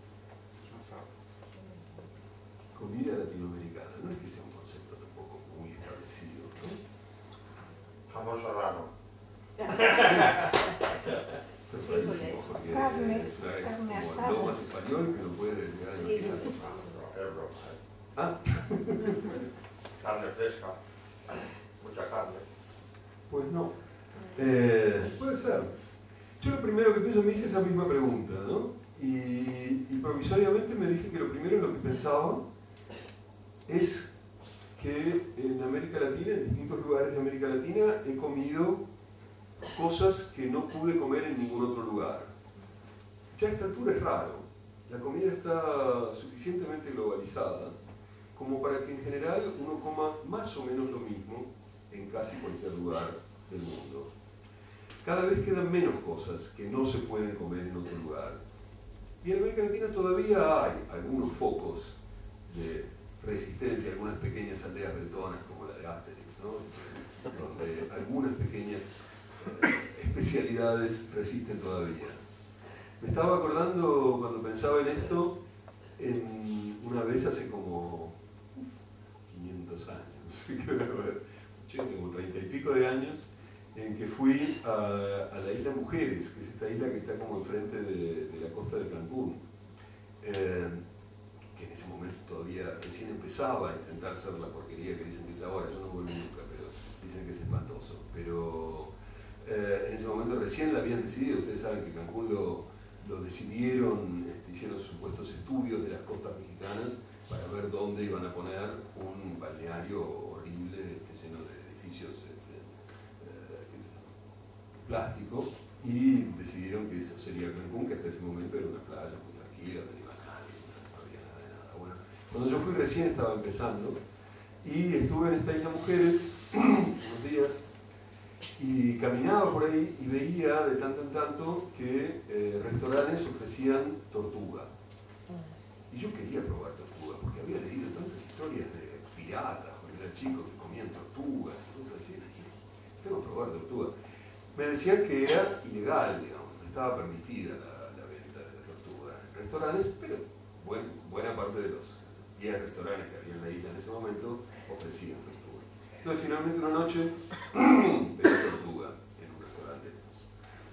Comida latinoamericana, no es que sea un concepto tampoco muy establecido, ¿no? Jamón serrano. Es rarísimo, porque Carne, es carne como asada. el lo más español que no puede llegar a imaginar. Es broma. Ah, Carne fresca. Mucha carne. pues no. Puede ser. Yo lo primero que pienso, me hice esa misma pregunta, ¿no? Y provisoriamente me dije que lo primero en lo que pensaba es que en América Latina, en distintos lugares de América Latina, he comido cosas que no pude comer en ningún otro lugar. Ya a esta altura es raro. La comida está suficientemente globalizada como para que en general uno coma más o menos lo mismo en casi cualquier lugar del mundo. Cada vez quedan menos cosas que no se pueden comer en otro lugar. Y en América Latina todavía hay algunos focos de resistencia, algunas pequeñas aldeas bretonas como la de Asterix, ¿no? Donde algunas pequeñas especialidades resisten todavía. Me estaba acordando cuando pensaba en esto, una vez hace como 500 años, como 30 y pico de años, en que fui a la isla Mujeres, que es esta isla que está como enfrente de la costa de Cancún, que en ese momento todavía recién empezaba a intentar ser la porquería que dicen que es ahora. Yo no volví nunca, pero dicen que es espantoso. Pero en ese momento recién la habían decidido. Ustedes saben que Cancún lo decidieron, hicieron supuestos estudios de las costas mexicanas para ver dónde iban a poner un balneario horrible lleno de edificios plástico, y decidieron que eso sería Cancún, que hasta ese momento era una playa muy tranquila, no iba nadie, no había nada de nada. Bueno, cuando yo fui recién estaba empezando y estuve en esta isla Mujeres unos días y caminaba por ahí y veía de tanto en tanto que restaurantes ofrecían tortuga. Y yo quería probar tortuga porque había leído tantas historias de piratas cuando era chico que comían tortugas y cosas así. Y tengo que probar tortuga. Me decían que era ilegal, digamos, no estaba permitida la venta de tortuga en restaurantes, pero buena parte de los 10 restaurantes que había en la isla en ese momento ofrecían tortuga. Entonces finalmente una noche pedí tortuga en un restaurante de estos.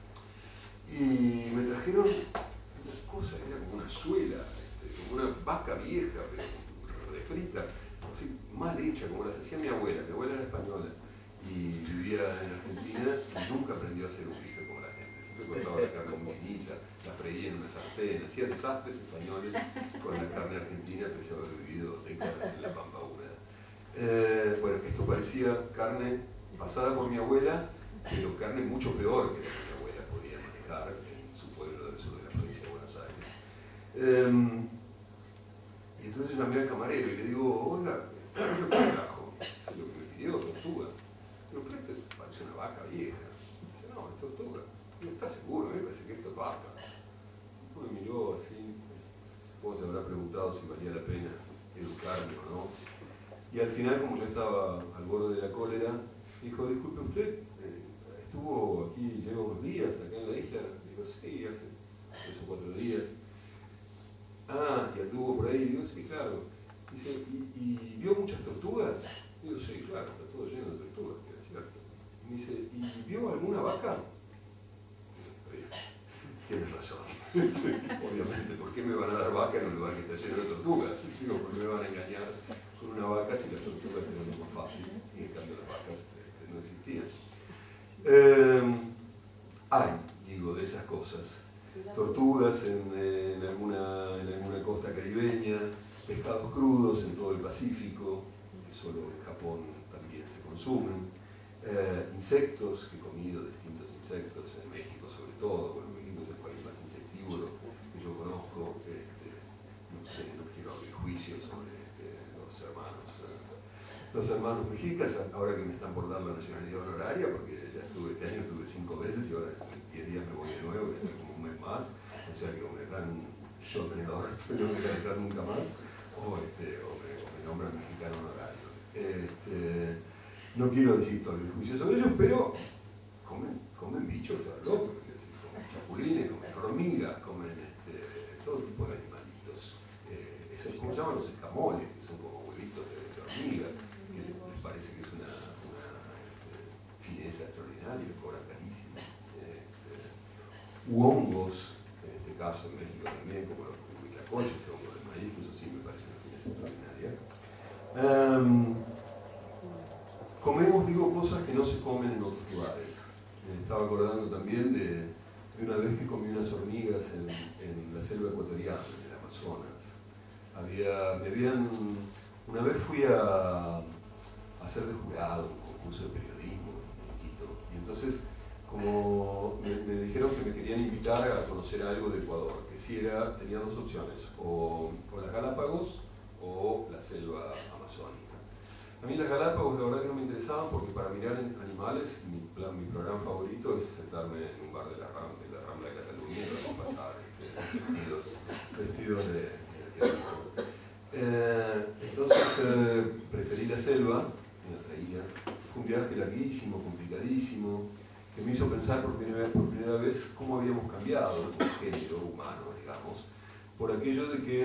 Y me trajeron una cosa, era como una suela, como una vaca vieja, pero refrita, así, mal hecha, como las hacía mi abuela. Mi abuela era española y vivía en Argentina y nunca aprendió a hacer un bife como la gente. Siempre cortaba la carne muy finita, la freía en una sartén, hacía desastres españoles con la carne argentina, pese a haber vivido décadas en la pampa húmeda. Bueno, esto parecía carne pasada por mi abuela, pero carne mucho peor que la que mi abuela podía manejar en su pueblo del sur de la provincia de Buenos Aires. Y entonces llamé al camarero y le digo, oiga, ¿qué trajo? Es lo que me pidió, tortuga. Digo, pero esto parece una vaca vieja. Dice, no, es tortuga. Digo, ¿estás seguro? Me parece que esto es vaca. Y me miró así, supongo que se habrá preguntado si valía la pena educarme o no. Y al final, como yo estaba al borde de la cólera, dijo, disculpe usted, estuvo aquí, lleva unos días acá en la isla. Digo, sí, hace 3 o 4 días. Ah, y anduvo por ahí. Digo, sí, claro. Dice, ¿y vio muchas tortugas? Digo, sí, claro, está todo lleno de tortugas, que es cierto. Y me dice, ¿y vio alguna vaca? Tienes razón. Obviamente, ¿por qué me van a dar vaca en un lugar que está lleno de tortugas? Digo, ¿por qué me van a engañar con una vaca si las tortugas eran lo más fácil y en cambio las vacas no existían? Hay, digo, de esas cosas. Tortugas en alguna costa caribeña, pescados crudos en todo el Pacífico, que solo en Japón también se consumen, insectos, que he comido distintos insectos, en México sobre todo. Bueno, México es el país más insectívoro que yo conozco. No sé, no quiero abrir juicios sobre los hermanos mexicas, ahora que me están por dar la nacionalidad honoraria, porque ya este año estuve 5 veces y ahora en 10 días me voy de nuevo, que estoy como un mes más, o sea que o me dan un shot en el orto y no me voy a entrar nunca más, o me nombran mexicano honorario. No quiero decir todo el juicio sobre ellos, pero comen bichos locos, comen chapulines, comen hormigas, comen todo tipo de animalitos. Eso es como llaman los escamoles, que son como huevitos de hormiga, que les parece que es una fineza extraordinaria, cobran carísimo. U hongos, en este caso en México también, como los huitlacoches, hongos de maíz, que eso sí me parece una fineza extraordinaria. Comemos, digo, cosas que no se comen en otros lugares. Me estaba acordando también de una vez que comí unas hormigas en la selva ecuatoriana, en el Amazonas. Me habían una vez fui a hacer de jurado un concurso de periodismo en Quito, y entonces como me dijeron que me querían invitar a conocer algo de Ecuador, que si era, tenía dos opciones, o las Galápagos o la selva amazónica. A mí las Galápagos la verdad que no me interesaban porque para mirar animales mi programa favorito es sentarme en un bar de la Rambla de Cataluña y ver pasar vestidos de entonces preferí la selva, me atraía. Fue un viaje larguísimo, complicadísimo, que me hizo pensar por primera vez cómo habíamos cambiado como género humano, digamos, por aquello de que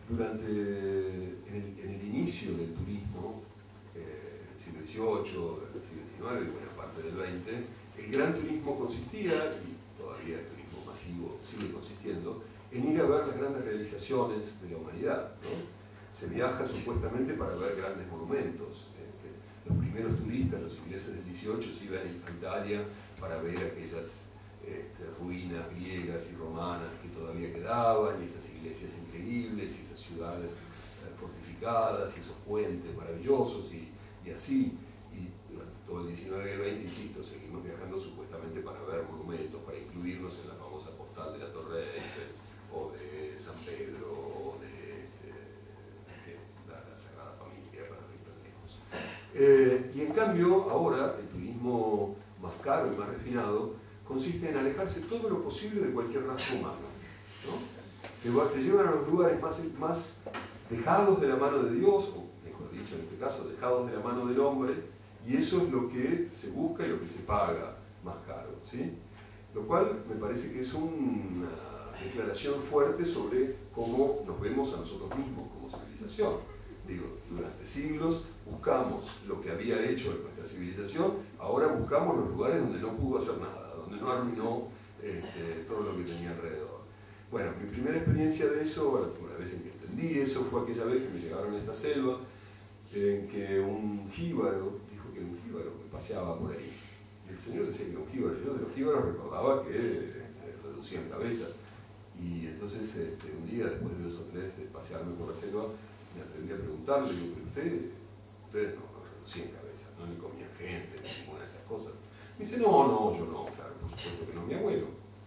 en el inicio del turismo, el siglo XVIII, el siglo XIX y buena parte del XX, el gran turismo consistía, y todavía el turismo masivo sigue consistiendo, en ir a ver las grandes realizaciones de la humanidad, ¿no? Se viaja supuestamente para ver grandes monumentos. Los primeros turistas, los ingleses del XVIII, se iban a Italia para ver aquellas ruinas griegas y romanas que todavía quedaban, y esas iglesias increíbles, y esas ciudades fortificadas, y esos puentes maravillosos, y así. Y durante todo el XIX y el XX, insisto, seguimos viajando supuestamente para ver monumentos, para incluirnos en la famosa postal de la Torre Eiffel, o de San Pedro, o de la Sagrada Familia, para no ir tan lejos. Y en cambio, ahora, el turismo más caro y más refinado consiste en alejarse todo lo posible de cualquier rastro humano, ¿no? Te llevan a los lugares más dejados de la mano de Dios, o mejor dicho, en este caso, dejados de la mano del hombre, y eso es lo que se busca y lo que se paga más caro, ¿sí? Lo cual me parece que es una declaración fuerte sobre cómo nos vemos a nosotros mismos como civilización. Digo, durante siglos buscamos lo que había hecho nuestra civilización, ahora buscamos los lugares donde no pudo hacer nada, donde no arruinó todo lo que tenía alrededor. Bueno, mi primera experiencia de eso, una vez en que entendí eso, fue aquella vez que me llegaron a esta selva, en que un jíbaro, dijo que un jíbaro me paseaba por ahí. Y el señor decía que era un jíbaro, yo de los jíbaros recordaba que reducían cabezas. Y entonces un día, después de 2 o 3 de pasearme por la selva, me atreví a preguntarle, digo, pero ustedes no reducían cabezas, no ni comían gente, ni ninguna de esas cosas. Me dice, no, yo no, claro, por supuesto que no, mi abuelo.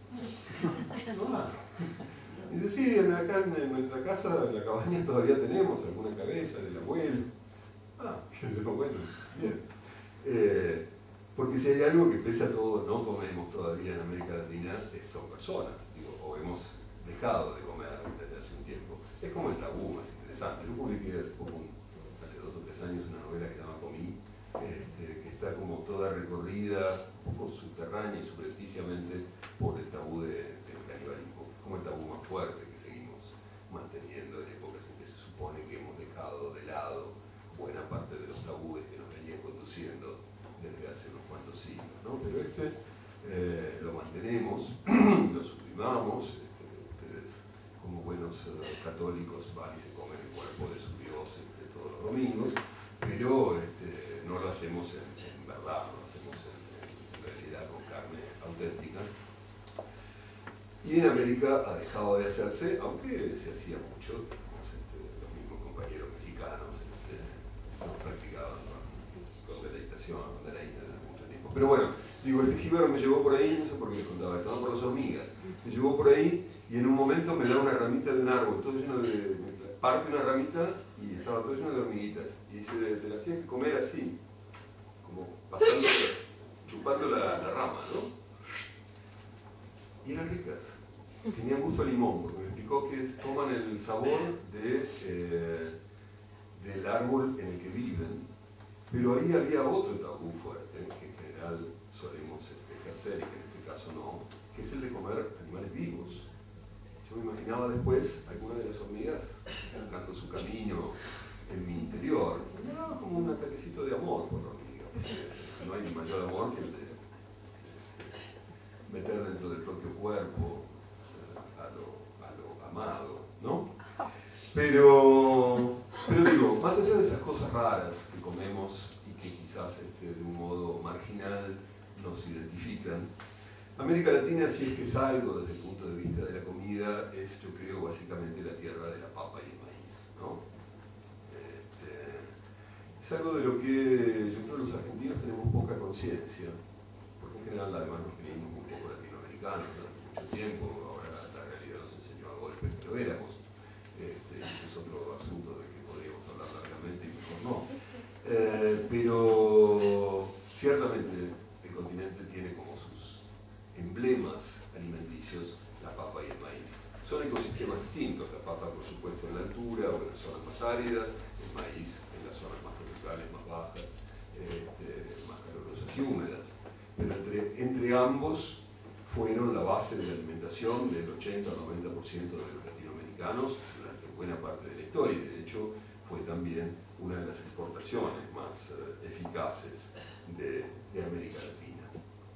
Y dice, sí, acá en nuestra casa, en la cabaña, todavía tenemos alguna cabeza del abuelo. Bueno, bien. Porque si hay algo que pese a todo no comemos todavía en América Latina, son personas, digo, o hemos dejado de comer desde hace un tiempo. Es como el tabú más interesante. Yo publiqué hace 2 o 3 años una novela que se llama Comí, que está como toda recorrida, un poco subterránea y subrepticiamente por el tabú del canibalismo, como el tabú más fuerte que seguimos manteniendo en épocas en que se supone que hemos dejado de lado buena parte de los tabúes que nos venían conduciendo desde hace unos cuantos siglos, ¿no? Pero lo mantenemos, lo suprimamos, ustedes como buenos católicos van y se comen el cuerpo de su Dios todos los domingos, pero no lo hacemos en verdad, lo hacemos en realidad con carne auténtica. Y en América ha dejado de hacerse, aunque se hacía mucho, los mismos compañeros mexicanos hemos practicado con deleite durante mucho tiempo. Pero bueno, digo, este jíbaro me llevó por ahí, no sé por qué les contaba, estaba por las hormigas. Me llevó por ahí y en un momento me da una ramita de un árbol, todo lleno parte una ramita y estaba todo lleno de hormiguitas. Y dice, te las tienes que comer así, como pasando, chupando la rama, ¿no? Y eran ricas, tenían gusto a limón, porque me explicó que toman el sabor del árbol en el que viven, pero ahí había otro tabú fuerte, que en general solemos ejercer y que en este caso no, que es el de comer animales vivos. Yo me imaginaba después alguna de las hormigas buscando su camino en mi interior, y me daba como un ataquecito de amor por la hormiga, porque no hay mayor amor que el de meter dentro del propio cuerpo a lo amado, ¿no? Pero digo, más allá de esas cosas raras que comemos y que quizás de un modo marginal nos identifican, América Latina, si es que es algo desde el punto de vista de la comida, es, yo creo, básicamente la tierra de la papa y el maíz, ¿no? es algo de lo que yo creo que los argentinos tenemos poca conciencia, porque en general además nos creímos un poco latinoamericanos durante mucho tiempo, ahora la realidad nos enseñó a golpes que lo éramos. Ese es otro asunto de que podríamos hablar largamente y mejor no. Pero ciertamente el continente tiene como sus emblemas alimenticios la papa y el maíz. Son ecosistemas distintos, la papa por supuesto en la altura o en las zonas más áridas, el maíz en las zonas más tropicales, más bajas, más calurosas y húmedas. Pero entre ambos fueron la base de la alimentación del 80 o 90% de los latinoamericanos durante buena parte de la historia, y de hecho fue también una de las exportaciones más eficaces de América Latina.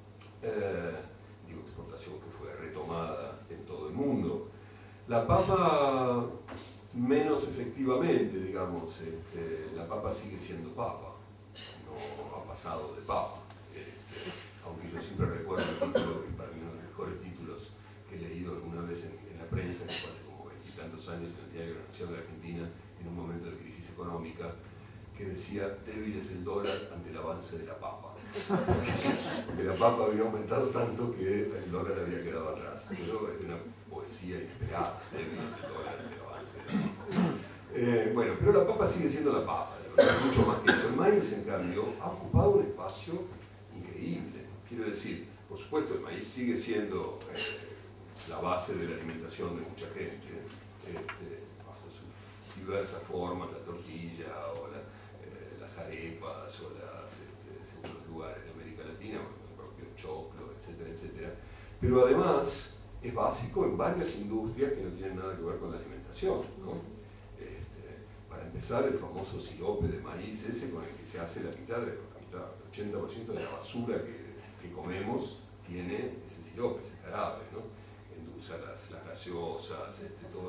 Digo exportación que fue retomada en todo el mundo. La papa menos efectivamente, digamos, la papa sigue siendo papa, no ha pasado de papa. Aunque yo siempre recuerdo el título, que para mí uno de los mejores títulos que he leído alguna vez en la prensa, que fue hace como 20 y tantos años en el diario La Nación de Argentina, en un momento de crisis económica, que decía: débil es el dólar ante el avance de la papa. Porque la papa había aumentado tanto que el dólar había quedado atrás. Pero es una poesía inesperada: débil es el dólar ante el avance de la papa. Bueno, pero la papa sigue siendo la papa, mucho más que eso. El maíz, en cambio, ha ocupado un espacio increíble. Quiero decir, por supuesto, el maíz sigue siendo la base de la alimentación de mucha gente, bajo sus diversas formas, la tortilla o las arepas o según los lugares de América Latina, el propio choclo, etcétera, etcétera. Pero además es básico en varias industrias que no tienen nada que ver con la alimentación, ¿no? Para empezar, el famoso sirope de maíz ese con el que se hace la mitad, el 80% de la basura que comemos tiene ese sirope, ese jarabe, ¿no? Endulza las gaseosas,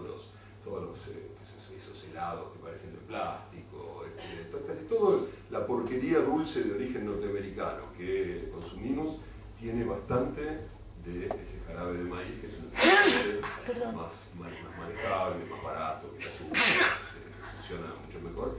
esos helados que parecen de plástico, casi toda la porquería dulce de origen norteamericano que consumimos tiene bastante de ese jarabe de maíz, que es un ingrediente más manejable, más barato, que el azúcar, funciona mucho mejor.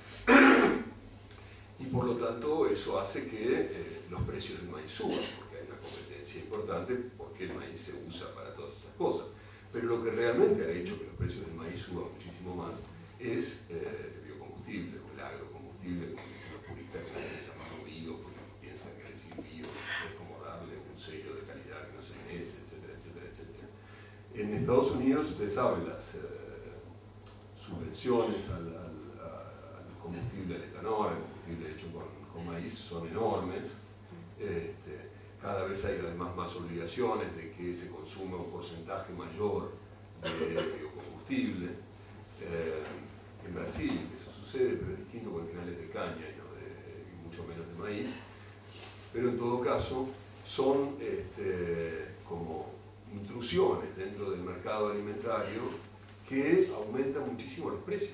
Y por lo tanto eso hace que los precios del maíz suban, porque hay una competencia importante, porque el maíz se usa para todas esas cosas. Pero lo que realmente ha hecho que los precios del maíz suban muchísimo más es el biocombustible, o el agrocombustible, como dicen los puristas, que no quieren llamarlo bio, porque piensan que decir bio es como darle un sello de calidad que no se merece, etcétera, etcétera, etcétera. En Estados Unidos, ustedes saben, las subvenciones al combustible, al etanol, al combustible hecho con maíz, son enormes. Cada vez hay además más obligaciones de que se consuma un porcentaje mayor de biocombustible. En Brasil eso sucede, pero es distinto porque al final es de caña y mucho menos de maíz. Pero en todo caso son como intrusiones dentro del mercado alimentario que aumentan muchísimo los precios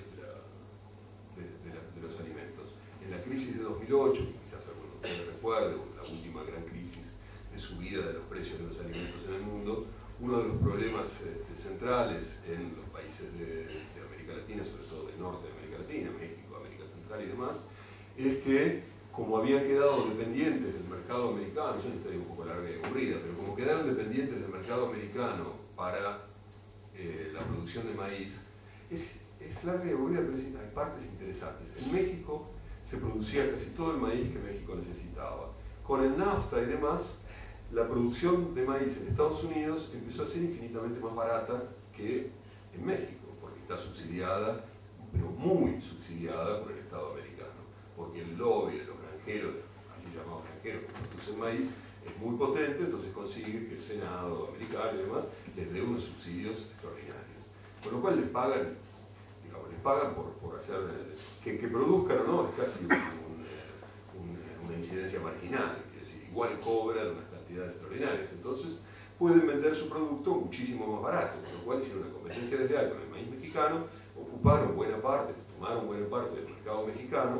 de los alimentos. En la crisis de 2008, que quizás algunos de ustedes recuerden, la última gran crisis de subida de los precios de los alimentos en el mundo, uno de los problemas centrales en los países de América Latina, sobre todo del norte de América Latina, México, América Central y demás, es que como habían quedado dependientes del mercado americano, es una historia un poco larga y aburrida, pero como quedaron dependientes del mercado americano para la producción de maíz, es larga y aburrida, pero hay partes interesantes. En México se producía casi todo el maíz que México necesitaba. Con el NAFTA y demás, la producción de maíz en Estados Unidos empezó a ser infinitamente más barata que en México, porque está subsidiada, pero muy subsidiada por el Estado americano, porque el lobby de los granjeros, así llamados granjeros que producen maíz, es muy potente, entonces consigue que el Senado americano y demás les dé unos subsidios extraordinarios. Con lo cual les pagan por hacer, que produzcan o no, es casi una incidencia marginal, es decir, igual cobran unas cantidades extraordinarias, entonces pueden vender su producto muchísimo más barato, con lo cual hicieron una competencia desleal con el maíz mexicano, tomaron buena parte del mercado mexicano,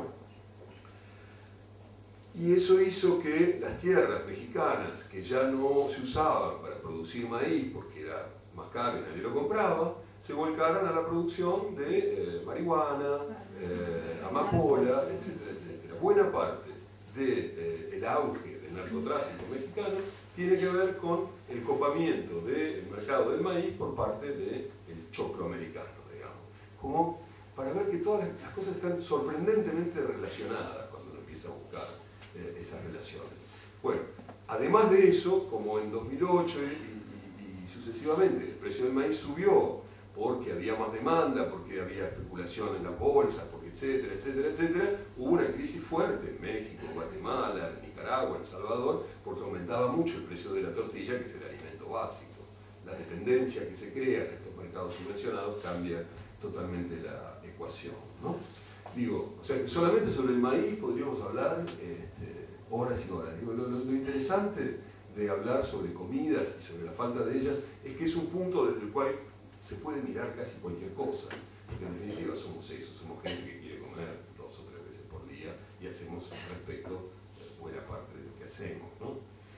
y eso hizo que las tierras mexicanas, que ya no se usaban para producir maíz porque era más caro y nadie lo compraba, se volcaran a la producción de marihuana, amapola, etcétera, etcétera. Buena parte del auge del narcotráfico mexicano tiene que ver con el copamiento del mercado del maíz por parte del choclo americano, digamos. Como para ver que todas las cosas están sorprendentemente relacionadas cuando uno empieza a buscar esas relaciones. Bueno, además de eso, como en 2008 y sucesivamente, el precio del maíz subió porque había más demanda, porque había especulación en la bolsa, porque etcétera, etcétera, etcétera, hubo una crisis fuerte en México, Guatemala, en Nicaragua, en El Salvador, porque aumentaba mucho el precio de la tortilla, que es el alimento básico. La dependencia que se crea en estos mercados subvencionados cambia totalmente la ecuación, ¿no? Digo, o sea, que solamente sobre el maíz podríamos hablar horas y horas. Digo, lo interesante de hablar sobre comidas y sobre la falta de ellas es que es un punto desde el cual se puede mirar casi cualquier cosa, porque en definitiva somos eso, somos gente que quiere comer 2 o 3 veces por día y hacemos al respecto buena parte de lo que hacemos, ¿no?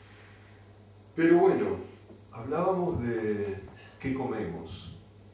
Pero bueno, hablábamos de qué comemos.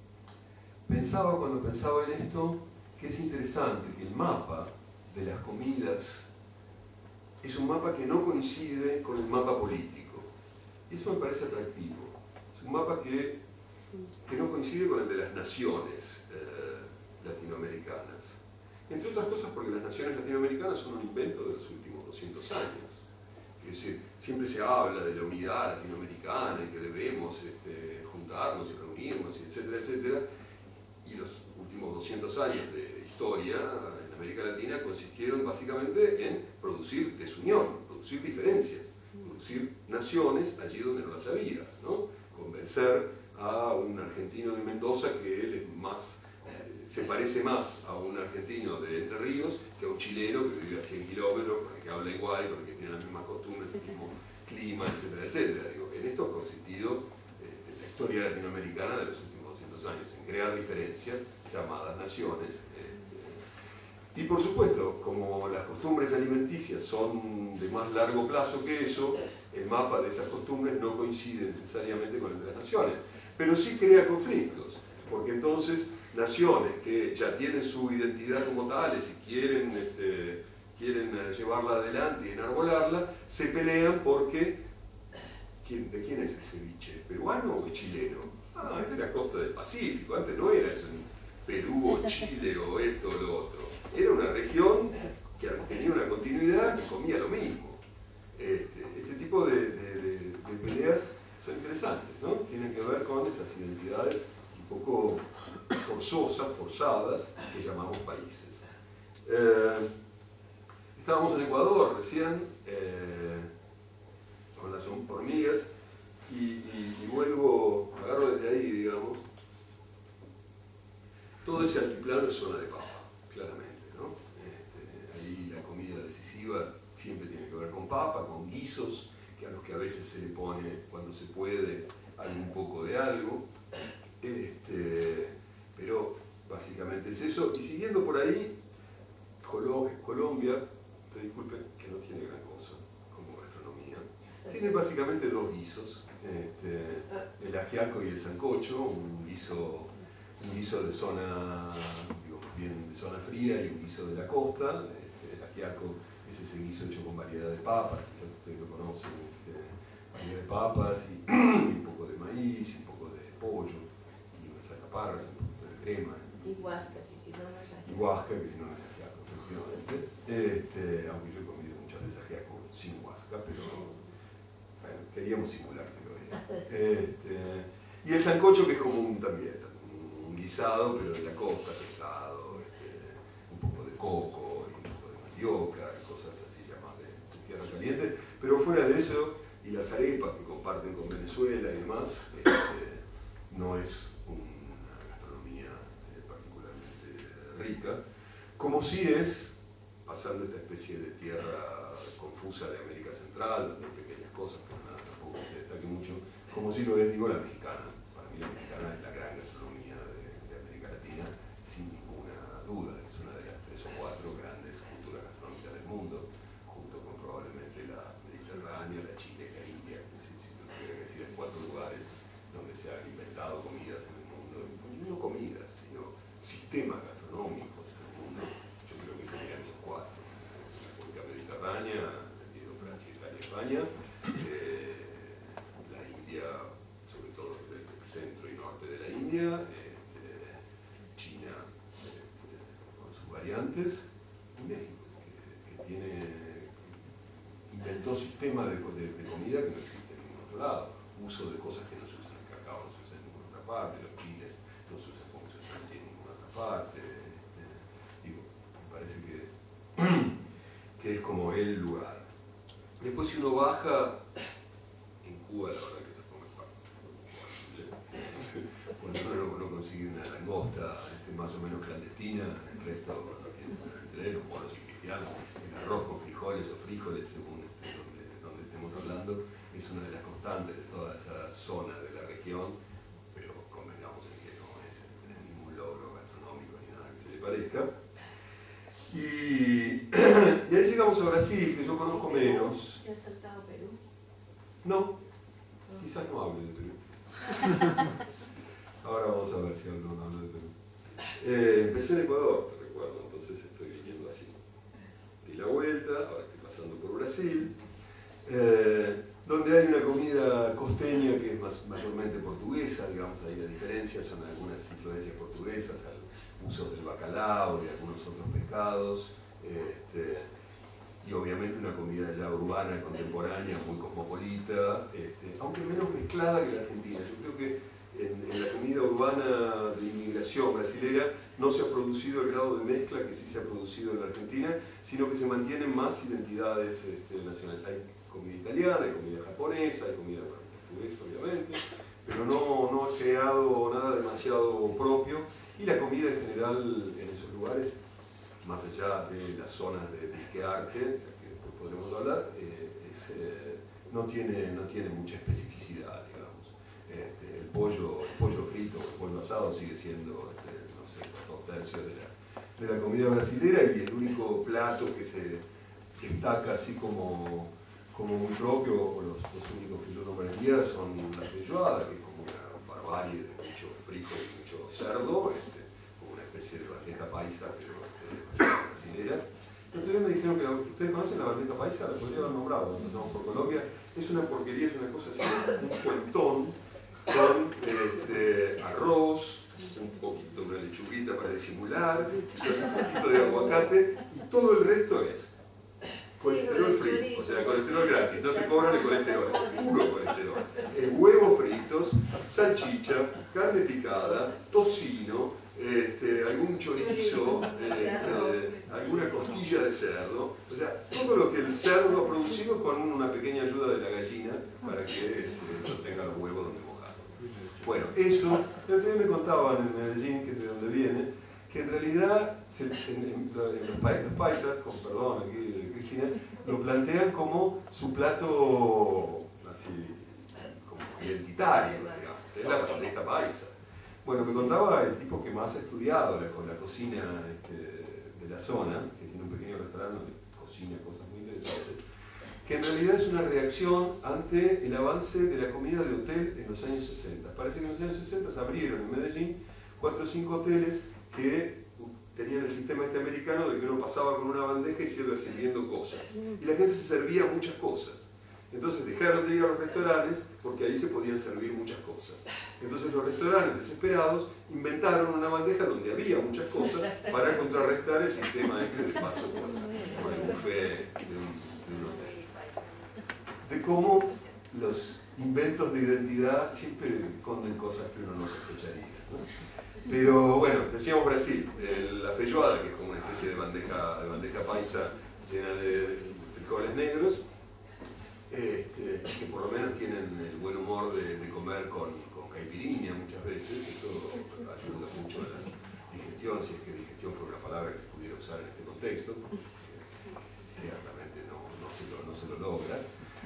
Cuando pensaba en esto, que es interesante que el mapa de las comidas es un mapa que no coincide con el mapa político. Y eso me parece atractivo. Es un mapa que no coincide con el de las naciones latinoamericanas. Entre otras cosas porque las naciones latinoamericanas son un invento de los últimos 200 años. Es decir, siempre se habla de la unidad latinoamericana y que debemos juntarnos y reunirnos, etcétera, etcétera. Y los últimos 200 años de historia en América Latina consistieron básicamente en producir desunión, producir diferencias, producir naciones allí donde no las había, ¿no? Convencer a un argentino de Mendoza que él es más, se parece más a un argentino de Entre Ríos que a un chileno que vive a 100 kilómetros, que habla igual, porque tiene las mismas costumbres, el mismo clima, etcétera, etcétera. Digo, en esto ha consistido la historia latinoamericana de los últimos 200 años, en crear diferencias llamadas naciones. Y por supuesto, como las costumbres alimenticias son de más largo plazo que eso, el mapa de esas costumbres no coincide necesariamente con el de las naciones, pero sí crea conflictos, porque entonces naciones que ya tienen su identidad como tales y quieren llevarla adelante y enarbolarla, se pelean porque ¿de quién es el ceviche? ¿Peruano o chileno? Ah, es de la costa del Pacífico, antes no era eso, ni Perú o Chile o esto o lo otro. Era una región que tenía una continuidad, que comía lo mismo. Este tipo de peleas son interesantes, ¿no? Tienen que ver con esas identidades un poco forzadas, que llamamos países. Estábamos en Ecuador recién, con las hormigas, y vuelvo, agarro desde ahí, digamos. Todo ese altiplano es zona de papa, claramente, ¿no? Ahí la comida decisiva siempre tiene que ver con papa, con guisos, que a los que a veces se le pone, cuando se puede, un poco de algo. Pero básicamente es eso. Y siguiendo por ahí, Colombia, te disculpen que no tiene gran cosa como gastronomía, tiene básicamente 2 guisos, el ajiaco y el sancocho, un guiso de zona, bien de zona fría y un guiso de la costa. El ajiaco es ese guiso hecho con variedad de papas, quizás ustedes lo conocen, variedad de papas y un poco de maíz, y un poco de pollo, y unas alcaparras, un poquito de crema. Y huasca, si no es ajiaco. Y huasca, que si no es ajiaco, efectivamente. Aunque yo he comido muchas veces ajiaco sin huasca, pero bueno, queríamos simular que lo era. Y el sancocho, que es como un guisado, pero de la costa, pescado, un poco de coco, y un poco de mandioca, cosas así llamadas de tierra caliente. Pero fuera de eso, y las arepas que comparten con Venezuela y demás, no es una gastronomía particularmente rica, como sí es, pasando esta especie de tierra confusa de América Central, donde hay pequeñas cosas, pero nada, tampoco se destaque mucho, como sí lo es, digo, la mexicana. Para mí la mexicana es la gran gastronomía de América Latina, sin ninguna duda. Es una de las 3 o 4 grandes culturas gastronómicas del mundo, junto con probablemente la mediterránea, la chileca, india, si tuviera que decir, en 4 lugares donde se han inventado comidas en el mundo. Yo no sistemas gastronómicos en el mundo, yo creo que serían esos cuatro. La República Mediterránea, entendido Francia, Italia, España, la India, sobre todo el centro y norte de la India, China con sus variantes, y México, que inventó sistemas de comida que no existen en ningún otro lado, uso de cosas que no se usan, el cacao no se usa en ninguna otra parte, los chiles no se usan como se usan en ninguna otra parte. Digo, me parece que es como el lugar. Después si uno baja, en Cuba la verdad que se come pan. Cuando uno no consigue una langosta más o menos clandestina, el resto entre los moros y cristianos, el arroz con frijoles o frijoles según donde estemos hablando, es una de las constantes de toda esa zona de la región, pero convengamos en que no es ningún logro gastronómico ni nada que se le parezca. Y ahí llegamos a Brasil, que yo conozco menos. ¿Te has saltado Perú? No, quizás no hable de Perú. Ahora vamos a ver si hablo o no hablo de Perú. Empecé en Ecuador, te recuerdo, entonces estoy viniendo así. Di la vuelta, ahora estoy pasando por Brasil, donde hay una comida costeña que es mayormente portuguesa, digamos, ahí la diferencia son algunas influencias portuguesas, al uso del bacalao, de algunos otros pescados, y obviamente una comida ya urbana, contemporánea, muy cosmopolita, aunque menos mezclada que la argentina. Yo creo que en la comida urbana de inmigración brasilera no se ha producido el grado de mezcla que sí se ha producido en la Argentina, sino que se mantienen más identidades nacionales. Hay comida italiana, hay comida japonesa, hay comida portuguesa obviamente, pero no ha creado nada demasiado propio, y la comida en general en esos lugares, más allá de las zonas de disquearte, que después podremos hablar, no tiene mucha especificidad, digamos. El pollo frito o el pollo asado sigue siendo, no sé, los 2/3 de la comida brasilera, y el único plato que se destaca así como muy propio, o los únicos que yo nombraría, son la feijoada, que es como una barbarie de mucho frijol y mucho cerdo, como una especie de bandeja paisa, pero brasilera. Entonces me dijeron que ustedes conocen la bandeja paisa, la podría haber nombrado, empezamos por Colombia. Es una porquería, es una cosa así, un cuentón con arroz, un poquito de lechuguita para disimular, quizás un poquito de aguacate, y todo el resto es colesterol frito, o sea, colesterol gratis, no te cobran el colesterol, es puro colesterol. Huevos fritos, salchicha, carne picada, tocino, algún chorizo, alguna costilla de cerdo, o sea, todo lo que el cerdo ha producido con una pequeña ayuda de la gallina para que tenga los huevos donde mojar. Bueno, eso, me contaban en Medellín, que es de donde viene, que en realidad los paisas, con perdón aquí de Cristina, lo plantean como su plato así, como identitario, digamos, es la bandeja paisa. Bueno, me contaba el tipo que más ha estudiado la cocina de la zona, que tiene un pequeño restaurante donde cocina cosas muy interesantes, que en realidad es una reacción ante el avance de la comida de hotel en los años 60. Parece que en los años 60 se abrieron en Medellín 4 o 5 hoteles que tenían el sistema americano de que uno pasaba con una bandeja y se iba sirviendo cosas. Y la gente se servía muchas cosas. Entonces dejaron de ir a los restaurantes porque ahí se podían servir muchas cosas. Entonces los restaurantes desesperados inventaron una bandeja donde había muchas cosas para contrarrestar el sistema de paso por el buffet de un hotel. De cómo los inventos de identidad siempre esconden cosas que uno no sospecharía, ¿no? Pero bueno, decíamos Brasil, la feijoada, que es como una especie de bandeja paisa llena de frijoles negros, que por lo menos tienen el buen humor de comer con caipirinha muchas veces. Eso ayuda mucho a la digestión, si es que digestión fue una palabra que se pudiera usar en este contexto, porque ciertamente no se lo logra.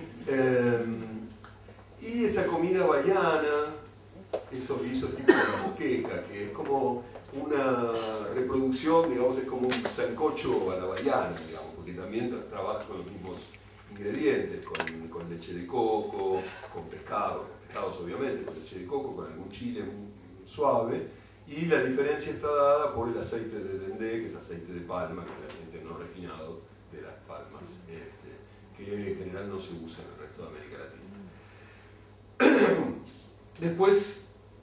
Y esa comida baiana, esos guisos tipo de moqueca, que es como una reproducción, digamos, es como un sancocho a la baiana, digamos, porque también trabaja con los mismos ingredientes, con leche de coco, con pescados obviamente, con leche de coco, con algún chile suave, y la diferencia está dada por el aceite de dendé, que es aceite de palma, que es el aceite no refinado de las palmas, que en general no se usa en el resto de América Latina. Después,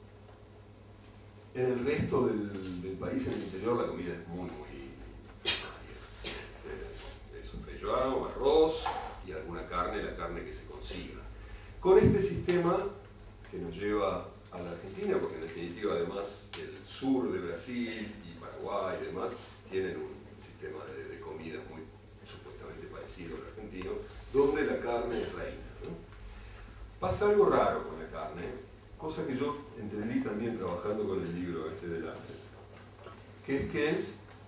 en el resto del país, en el interior, la comida es muy es un feijoada, arroz y alguna carne, la carne que se consiga. Con este sistema que nos lleva a la Argentina, porque en definitiva además el sur de Brasil y Paraguay y demás tienen un sistema de comida muy supuestamente parecido al argentino, donde la carne es reina, ¿no? Pasa algo raro con la carne, cosa que yo entendí también trabajando con el libro delante, que es que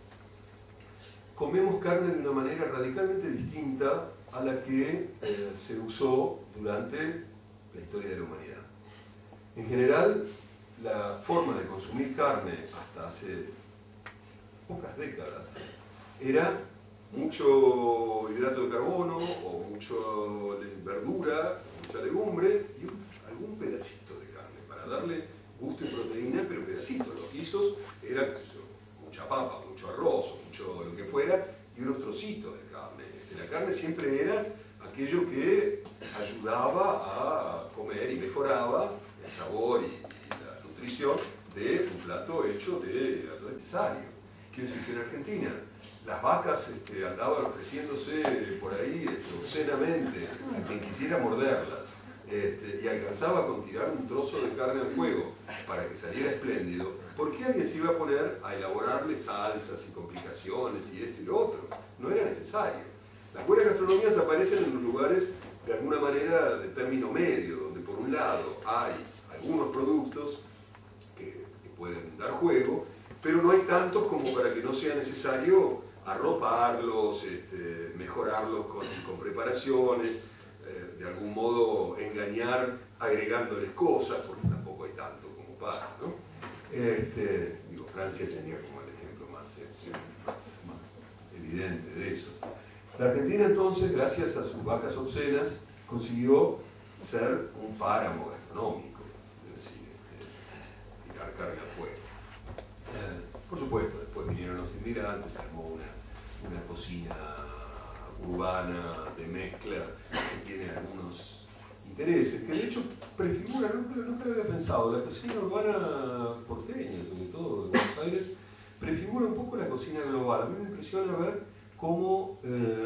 comemos carne de una manera radicalmente distinta a la que se usó durante la historia de la humanidad. En general, la forma de consumir carne hasta hace pocas décadas era mucho hidrato de carbono o mucho verdura, mucha legumbre y algún pedacito de carne para darle gusto y proteína, pero pedacitos. Los guisos eran mucha papa, mucho arroz, mucho lo que fuera y unos trocitos de carne. La carne siempre era aquello que ayudaba a comer y mejoraba el sabor y la nutrición de un plato hecho de algo necesario. Quiero decir, en Argentina las vacas andaban ofreciéndose por ahí obscenamente a quien quisiera morderlas y alcanzaba con tirar un trozo de carne al fuego para que saliera espléndido. ¿Por qué alguien se iba a poner a elaborarle salsas y complicaciones y esto y lo otro? No era necesario. Las buenas gastronomías aparecen en los lugares de alguna manera de término medio, donde por un lado hay algunos productos que pueden dar juego, pero no hay tantos como para que no sea necesario arroparlos, mejorarlos con preparaciones, de algún modo engañar agregándoles cosas, porque tampoco hay tanto como para, ¿no? Francia sería como el ejemplo más evidente de eso. La Argentina entonces, gracias a sus vacas obscenas, consiguió ser un páramo gastronómico, es decir, tirar carne al fuego. Por supuesto, después vinieron los inmigrantes, se armó una cocina urbana de mezcla que tiene algunos intereses, que de hecho prefigura, nunca lo había pensado, la cocina urbana porteña, sobre todo de Buenos Aires, prefigura un poco la cocina global. A mí me impresiona ver cómo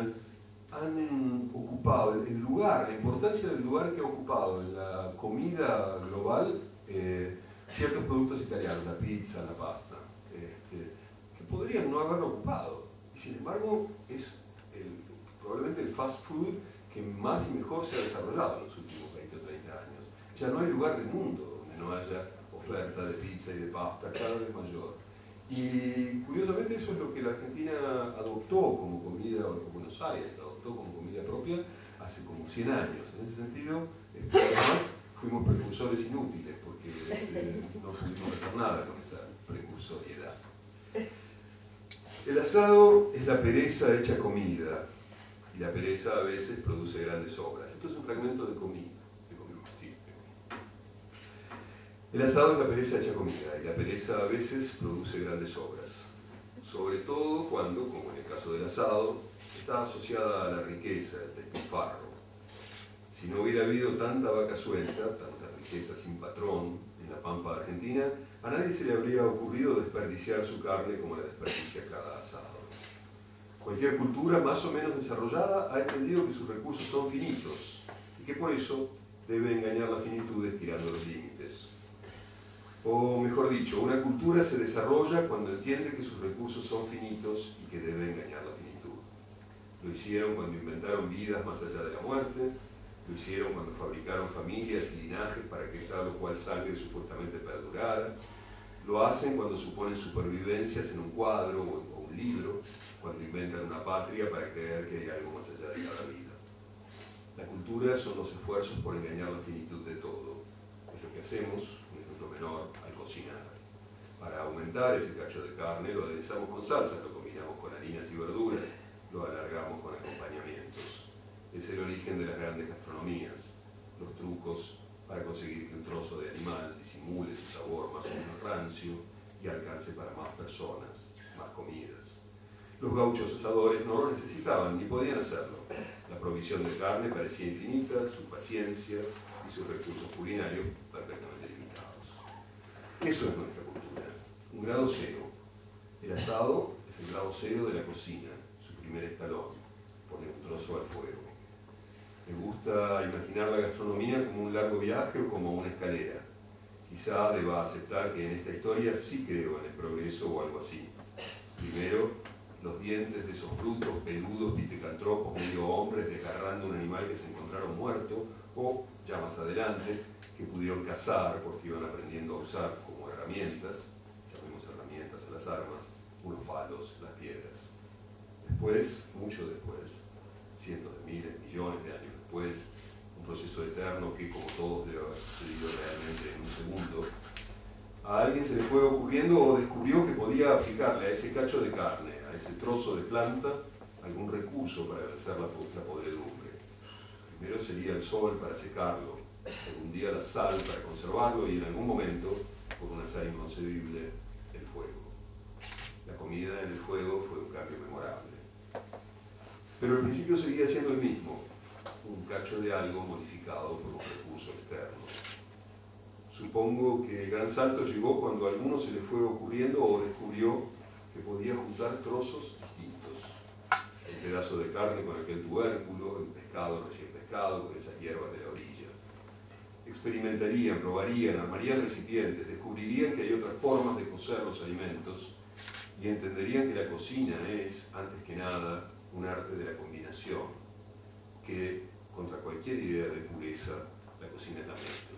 han ocupado el lugar, la importancia del lugar que ha ocupado en la comida global ciertos productos italianos, la pizza, la pasta, que podrían no haberlo ocupado. Y sin embargo, es probablemente el fast food que más y mejor se ha desarrollado en los últimos 20 o 30 años. Ya no hay lugar del mundo donde no haya oferta de pizza y de pasta cada vez mayor. Y curiosamente eso es lo que la Argentina adoptó como comida, o Buenos Aires adoptó como comida propia hace como 100 años. En ese sentido, además fuimos precursores inútiles porque no pudimos hacer nada con esa precursoriedad. El asado es la pereza hecha comida y la pereza a veces produce grandes obras. Esto es un fragmento de comida. El asado es la pereza hecha comida y la pereza a veces produce grandes obras, sobre todo cuando, como en el caso del asado, está asociada a la riqueza, el despilfarro. Si no hubiera habido tanta vaca suelta, tanta riqueza sin patrón en la pampa de Argentina, a nadie se le habría ocurrido desperdiciar su carne como la desperdicia cada asado. Cualquier cultura más o menos desarrollada ha entendido que sus recursos son finitos y que por eso debe engañar la finitud estirando los límites. O mejor dicho, una cultura se desarrolla cuando entiende que sus recursos son finitos y que debe engañar la finitud. Lo hicieron cuando inventaron vidas más allá de la muerte, lo hicieron cuando fabricaron familias y linajes para que tal o cual sangre supuestamente perdurara, lo hacen cuando suponen supervivencias en un cuadro o un libro, cuando inventan una patria para creer que hay algo más allá de cada vida. La cultura son los esfuerzos por engañar la finitud de todo. Es lo que hacemos, menor, al cocinar. Para aumentar ese cacho de carne lo aderezamos con salsas, lo combinamos con harinas y verduras, lo alargamos con acompañamientos. Es el origen de las grandes gastronomías, los trucos para conseguir que un trozo de animal disimule su sabor más o menos rancio y alcance para más personas, más comidas. Los gauchos asadores no lo necesitaban ni podían hacerlo. La provisión de carne parecía infinita, su paciencia y sus recursos culinarios perfectamente limitados. Eso es nuestra cultura, un grado cero. El asado es el grado cero de la cocina, su primer escalón, poner un trozo al fuego. Me gusta imaginar la gastronomía como un largo viaje o como una escalera. Quizá deba aceptar que en esta historia sí creo en el progreso o algo así. Primero, los dientes de esos brutos, peludos, pitecantropos, medio hombres desgarrando un animal que se encontraron muerto, o, ya más adelante, que pudieron cazar porque iban aprendiendo a usar como herramientas, llamemos herramientas a las armas, unos palos, las piedras. Después, mucho después, cientos de miles, millones de años después, un proceso eterno que, como todos, debe haber sucedido realmente en un segundo, a alguien se le fue ocurriendo o descubrió que podía aplicarle a ese cacho de carne, a ese trozo de planta, algún recurso para vencer la podredumbre. Primero sería el sol para secarlo, algún día la sal para conservarlo y en algún momento, por un azar inconcebible, el fuego. La comida en el fuego fue un cambio memorable. Pero el principio seguía siendo el mismo, un cacho de algo modificado por un recurso externo. Supongo que el gran salto llegó cuando a alguno se le fue ocurriendo o descubrió que podía juntar trozos distintos. El pedazo de carne con aquel tubérculo, el pescado recién pescado con esas hierbas de la orilla. Experimentarían, probarían, armarían recipientes, descubrirían que hay otras formas de cocer los alimentos y entenderían que la cocina es, antes que nada, un arte de la combinación, que, contra cualquier idea de pureza, la cocina es la mezcla.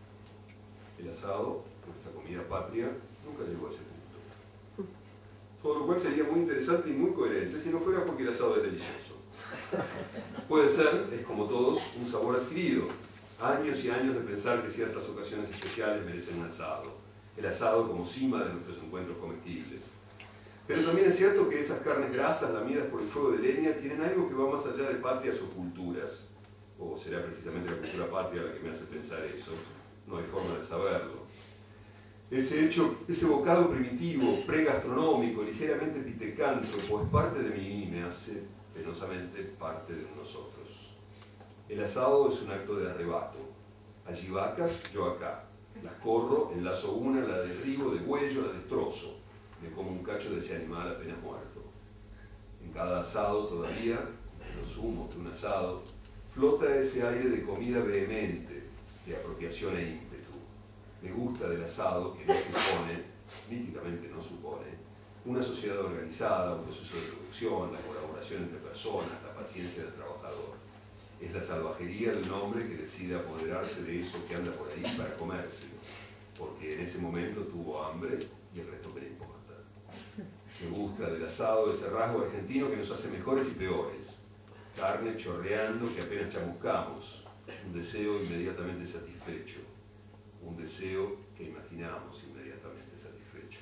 El asado, nuestra comida patria, nunca llegó a ese punto. Todo lo cual sería muy interesante y muy coherente si no fuera porque el asado es delicioso. Puede ser, es como todos, un sabor adquirido. Años y años de pensar que ciertas ocasiones especiales merecen un asado. El asado como cima de nuestros encuentros comestibles. Pero también es cierto que esas carnes grasas lamidas por el fuego de leña tienen algo que va más allá de patrias o culturas. O será precisamente la cultura patria la que me hace pensar eso. No hay forma de saberlo. Ese hecho, ese bocado primitivo, pregastronómico, ligeramente pitecántropo, es parte de mí y me hace penosamente parte de nosotros. El asado es un acto de arrebato. Allí vacas, yo acá. Las corro, enlazo una, la derribo, degüello, la destrozo. Me como un cacho de ese animal apenas muerto. En cada asado todavía, en los humos de un asado, flota ese aire de comida vehemente, de apropiación e ímpetu. Me gusta del asado que no supone, míticamente no supone, una sociedad organizada, un proceso de producción, la colaboración entre personas, la paciencia del trabajador. Es la salvajería de un hombre que decide apoderarse de eso que anda por ahí para comérselo, porque en ese momento tuvo hambre y el resto que le importa. Me gusta del asado ese rasgo argentino que nos hace mejores y peores. Carne chorreando que apenas chamuscamos, un deseo inmediatamente satisfecho, un deseo que imaginamos inmediatamente satisfecho.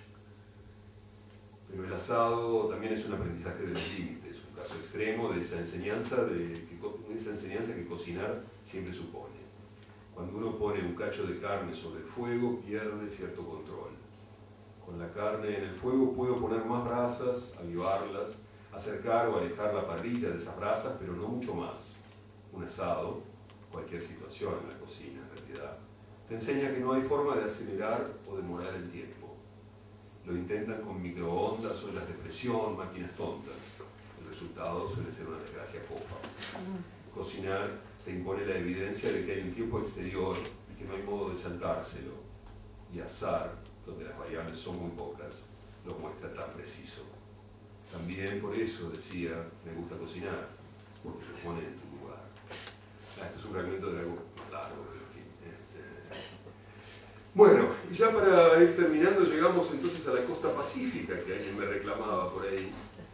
Pero el asado también es un aprendizaje de los límites, un caso extremo de esa enseñanza que cocinar siempre supone. Cuando uno pone un cacho de carne sobre el fuego, pierde cierto control. Con la carne en el fuego puedo poner más brasas, avivarlas, acercar o alejar la parrilla de esas brasas, pero no mucho más. Un asado, cualquier situación en la cocina en realidad, te enseña que no hay forma de acelerar o demorar el tiempo. Lo intentan con microondas, ollas de presión, máquinas tontas. El resultado suele ser una desgracia fofa. Cocinar te impone la evidencia de que hay un tiempo exterior y que no hay modo de saltárselo. Y asar, donde las variables son muy pocas, lo muestra tan preciso. También por eso decía, me gusta cocinar, porque te pone en tu lugar. Este es un fragmento de algo largo, pero en fin. Bueno, y ya para ir terminando llegamos entonces a la costa pacífica, que alguien me reclamaba por ahí.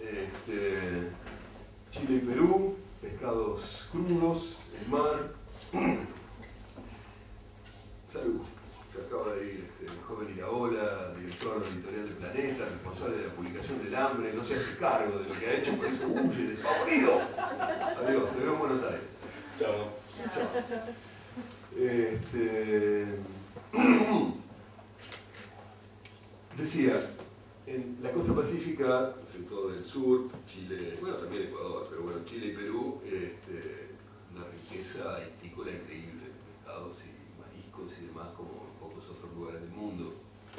Chile y Perú, pescados crudos, el mar. Salud. Se acaba de ir el joven Iraola, director editorial de Planeta, responsable de la publicación del Hambre, no se hace cargo de lo que ha hecho, por eso huye, despavorido. Adiós, te veo en Buenos Aires. Chao. Chao. Decía, en la costa pacífica, sobre todo del sur, Chile, bueno, también Ecuador, pero bueno, Chile y Perú, una riqueza histícola increíble, pescados y mariscos y demás, como en pocos otros lugares del mundo.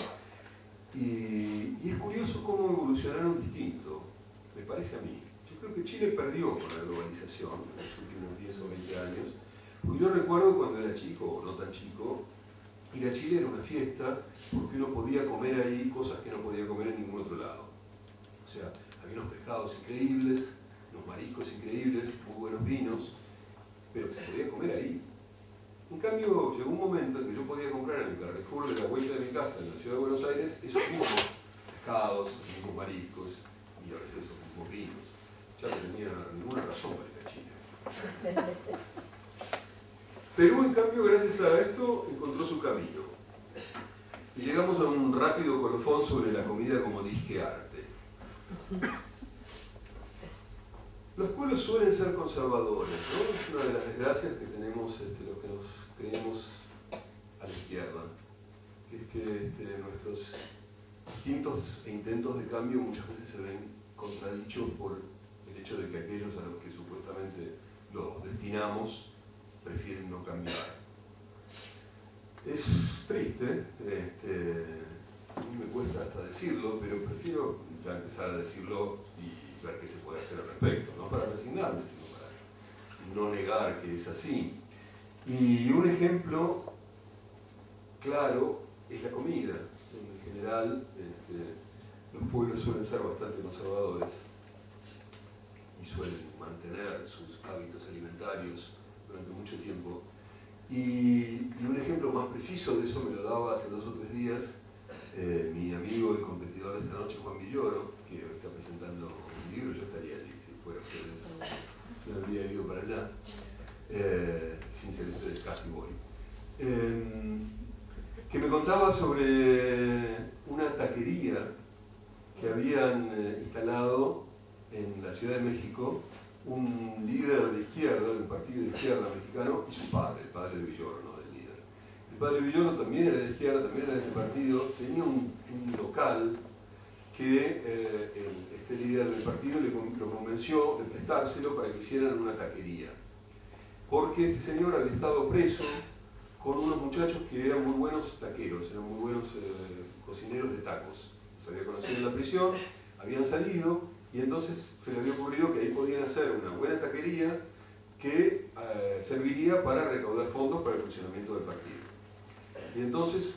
Y es curioso cómo evolucionaron distinto, me parece a mí. Yo creo que Chile perdió con la globalización en los últimos 10 o 20 años, porque yo recuerdo cuando era chico, o no tan chico, ir a Chile era una fiesta porque uno podía comer ahí cosas que no podía comer en ningún otro lado. O sea, había unos pescados increíbles, unos mariscos increíbles, muy buenos vinos, pero que se podía comer ahí. En cambio, llegó un momento en que yo podía comprar en el Carrefour de la vuelta de mi casa en la ciudad de Buenos Aires esos mismos pescados, esos mismos mariscos y a veces esos mismos vinos. Ya no tenía ninguna razón para ir a Chile. Perú, en cambio, gracias a esto, encontró su camino. Y llegamos a un rápido colofón sobre la comida como disque arte. Los pueblos suelen ser conservadores, ¿no? Es una de las desgracias que tenemos los que nos creemos a la izquierda, que es que nuestros instintos e intentos de cambio muchas veces se ven contradichos por el hecho de que aquellos a los que supuestamente los destinamos prefieren no cambiar. Es triste, a mí me cuesta hasta decirlo, pero prefiero ya empezar a decirlo y ver qué se puede hacer al respecto, no para resignarme, sino para no negar que es así. Y un ejemplo claro es la comida. En general, los pueblos suelen ser bastante conservadores y suelen mantener sus hábitos alimentarios durante mucho tiempo. Y un ejemplo más preciso de eso me lo daba hace 2 o 3 días mi amigo y competidor de esta noche, Juan Villoro, que está presentando un libro. Yo estaría allí, si fuera ustedes, yo habría ido para allá, sin ser ustedes casi voy. Que me contaba sobre una taquería que habían instalado en la Ciudad de México un líder de izquierda, del partido de izquierda mexicano, y su padre, el padre de Villoro, no del líder. El padre de Villoro también era de izquierda, también era de ese partido, tenía un local que este líder del partido lo convenció de prestárselo para que hicieran una taquería. Porque este señor había estado preso con unos muchachos que eran muy buenos taqueros, eran muy buenos cocineros de tacos. Se había conocido en la prisión, habían salido, y entonces se le había ocurrido que ahí podían hacer una buena taquería que serviría para recaudar fondos para el funcionamiento del partido. Y entonces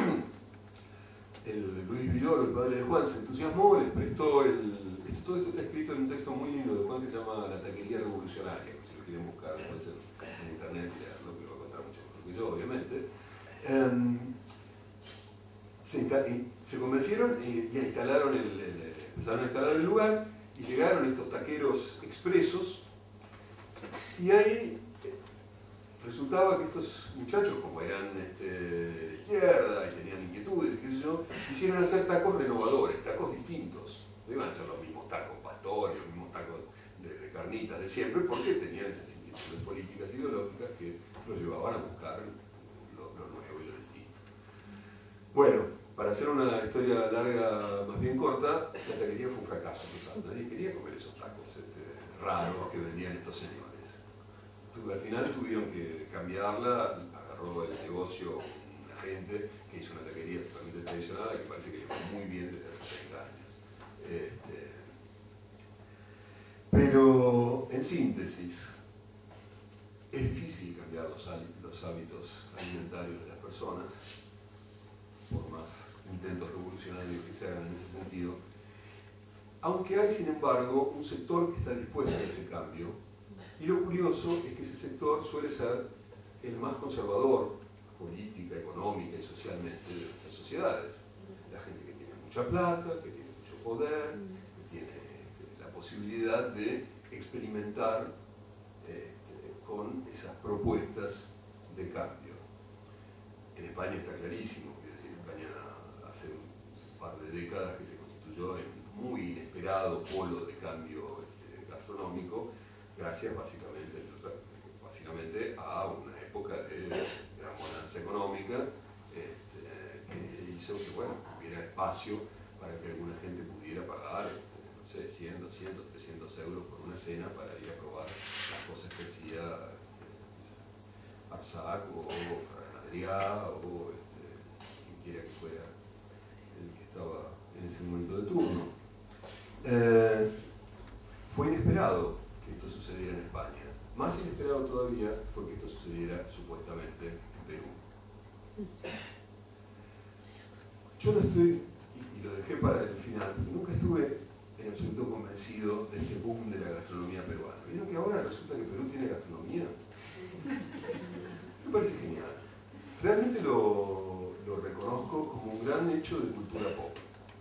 Luis Villoro, el padre de Juan, se entusiasmó, les prestó todo esto está escrito en un texto muy lindo de Juan que se llama La Taquería Revolucionaria, si lo quieren buscar, puede ser en internet y leerlo, que lo va a contar mucho mejor que yo, obviamente. Se convencieron y instalaron empezaron a instalar el lugar y llegaron estos taqueros expresos y ahí resultaba que estos muchachos, como eran de izquierda y tenían inquietudes, qué sé yo, quisieron hacer tacos renovadores, tacos distintos. No iban a ser los mismos tacos pastor, los mismos tacos de carnitas de siempre, porque tenían esas inquietudes políticas e ideológicas que los llevaban a buscar lo nuevo y lo distinto. Bueno, para hacer una historia larga más bien corta, la taquería fue un fracaso total. Nadie quería comer esos tacos raros que vendían estos señores. Al final tuvieron que cambiarla, agarró el negocio una gente que hizo una taquería totalmente tradicional que parece que le fue muy bien desde hace 30 años. Pero, en síntesis, es difícil cambiar los hábitos alimentarios de las personas, por más intentos revolucionarios que se hagan en ese sentido, aunque hay, sin embargo, un sector que está dispuesto a ese cambio, y lo curioso es que ese sector suele ser el más conservador política, económica y socialmente de nuestras sociedades. La gente que tiene mucha plata, que tiene mucho poder, que tiene la posibilidad de experimentar con esas propuestas de cambio. En España está clarísimo, quiero decir, España hace un par de décadas que se constituyó en un muy inesperado polo de cambio gastronómico, gracias básicamente a una época de gran bonanza económica que hizo que, bueno, hubiera era espacio para que alguna gente pudiera pagar, no sé, 100, 200, 300 euros por una cena para ir a probar las cosas que hacía Arsac o Ferran Adrià o quien quiera que fuera el que estaba en ese momento de turno. Fue inesperado que esto sucediera en España. Más inesperado todavía fue que esto sucediera supuestamente en Perú. Yo no estoy, y lo dejé para el final, porque nunca estuve en absoluto convencido de este boom de la gastronomía peruana. ¿Vieron que ahora resulta que Perú tiene gastronomía? Me parece genial. Realmente lo reconozco como un gran hecho de cultura pop.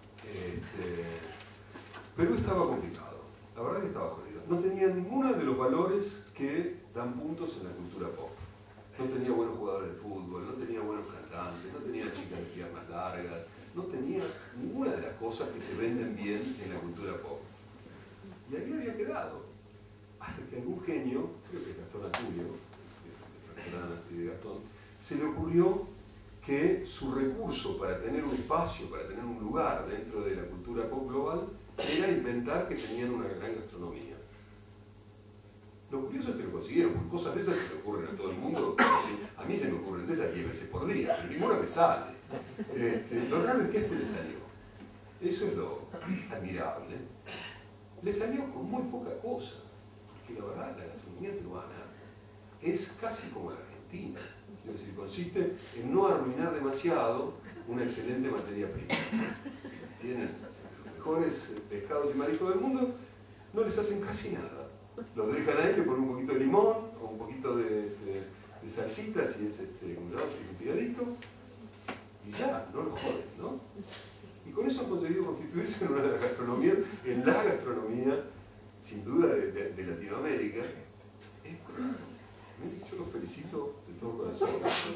Perú estaba complicado, la verdad que estaba jodido. No tenía ninguno de los valores que dan puntos en la cultura pop. No tenía buenos jugadores de fútbol, no tenía buenos cantantes, no tenía chicas de piernas largas, no tenía ninguna de las cosas que se venden bien en la cultura pop. Y ahí había quedado. Hasta que algún genio, creo que Gastón Acurio, el restaurante de Gastón, se le ocurrió que su recurso para tener un espacio, para tener un lugar dentro de la cultura pop global, era inventar que tenían una gran gastronomía. Lo curioso es que lo consiguieron, porque cosas de esas se le ocurren a todo el mundo. A mí se me ocurren de esas 10 veces por día, pero ninguna me sale. Lo raro es que a este le salió. Eso es lo admirable. Le salió con muy poca cosa, porque la verdad la gastronomía peruana es casi como la argentina. Es decir, consiste en no arruinar demasiado una excelente materia prima. Tienen los mejores pescados y mariscos del mundo, no les hacen casi nada. Los dejan ahí, le ponen un poquito de limón o un poquito de salsita, si es como si es un tiradito, y ya, no los joden, ¿no? Y con eso han conseguido constituirse en una de las gastronomías, en la gastronomía, sin duda, de Latinoamérica. Yo los felicito de todo corazón.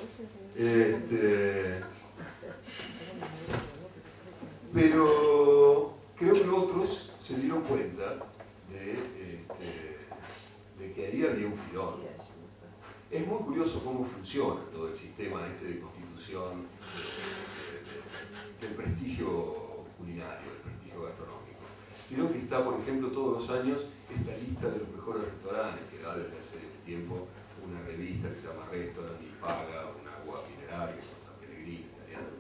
Pero creo que otros se dieron cuenta de que ahí había un filón. Es muy curioso cómo funciona todo el sistema de constitución del prestigio culinario, del prestigio gastronómico. Creo que está, por ejemplo, todos los años esta lista de los mejores restaurantes que da desde hace tiempo una revista que se llama Restaurant y paga un agua mineral que es San Pellegrino italiano,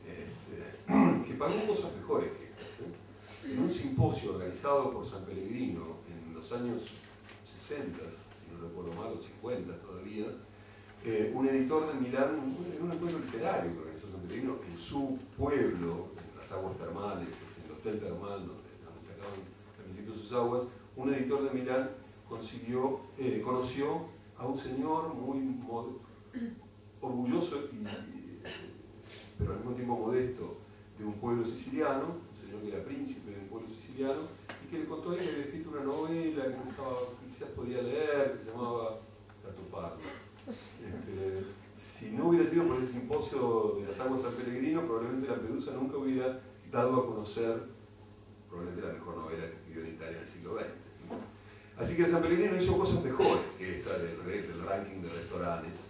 que pagó cosas mejores que estas. En un simposio organizado por San Pellegrino en los años 60, si no recuerdo mal, o 50 todavía, un editor de Milán, en un encuentro literario que organizó San Pellegrino en su pueblo, en las aguas termales, en el hotel termal donde sacaban al principio sus aguas, un editor de Milán conoció a un señor muy orgulloso, pero al mismo tiempo modesto, de un pueblo siciliano, un señor que era príncipe de un pueblo siciliano, y que le contó a él que había escrito una novela que quizás podía leer, que se llamaba Gatopardo. Si no hubiera sido por ese simposio de las aguas San Pellegrino, probablemente Lampedusa nunca hubiera dado a conocer probablemente la mejor novela que se escribió en Italia en el siglo XX. Así que San Pellegrino hizo cosas mejores que esta del ranking de restaurantes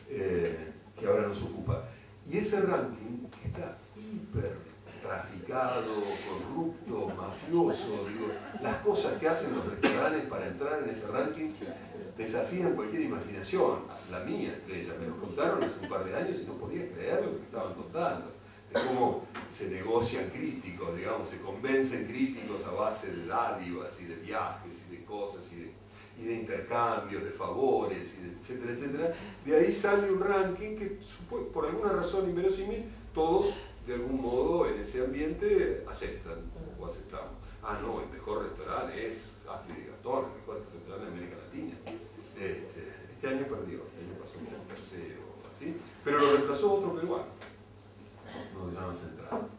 que ahora nos ocupa. Y ese ranking está hiper traficado, corrupto, mafioso, digo, las cosas que hacen los restaurantes para entrar en ese ranking desafían cualquier imaginación. La mía, estrella, me los contaron hace un par de años y no podía creer lo que me estaban contando. De cómo se negocian críticos, digamos, se convencen críticos a base de dádivas y de viajes y de cosas y de intercambios, de favores, etcétera, etcétera. De ahí sale un ranking que, por alguna razón inverosímil, todos de algún modo en ese ambiente aceptan o aceptamos. Ah, no, el mejor restaurante es Astrid y Gastón, el mejor restaurante de América Latina. Este año perdió, este año pasó como tercero o así, pero lo reemplazó otro peruano. Nos llama Central.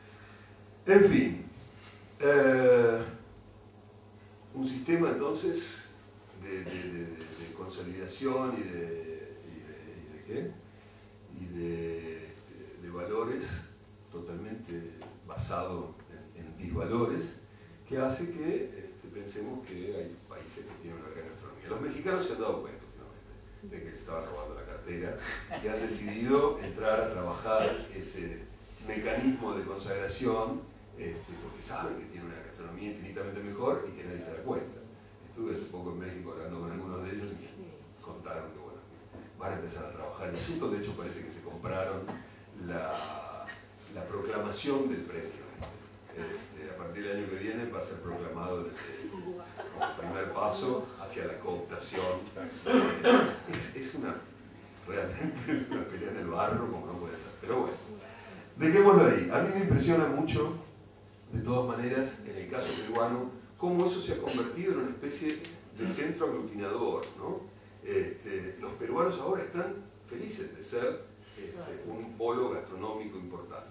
En fin, un sistema entonces de consolidación y de valores totalmente basado en disvalores, que hace que pensemos que hay países que tienen una gran gastronomía. Los mexicanos se han dado cuenta últimamente de que se estaba robando la cartera y han decidido entrar a trabajar ese mecanismo de consagración, porque saben que tienen una gastronomía infinitamente mejor y que nadie se da cuenta. Estuve hace poco en México hablando con algunos de ellos y me contaron que bueno, van a empezar a trabajar en el asunto. De hecho parece que se compraron la proclamación del premio. A partir del año que viene va a ser proclamado como primer paso hacia la cooptación. Realmente es una pelea en el barro como no puede ser. Pero bueno, dejémoslo ahí. A mí me impresiona mucho, de todas maneras, en el caso peruano, cómo eso se ha convertido en una especie de centro aglutinador, ¿no? Los peruanos ahora están felices de ser un polo gastronómico importante.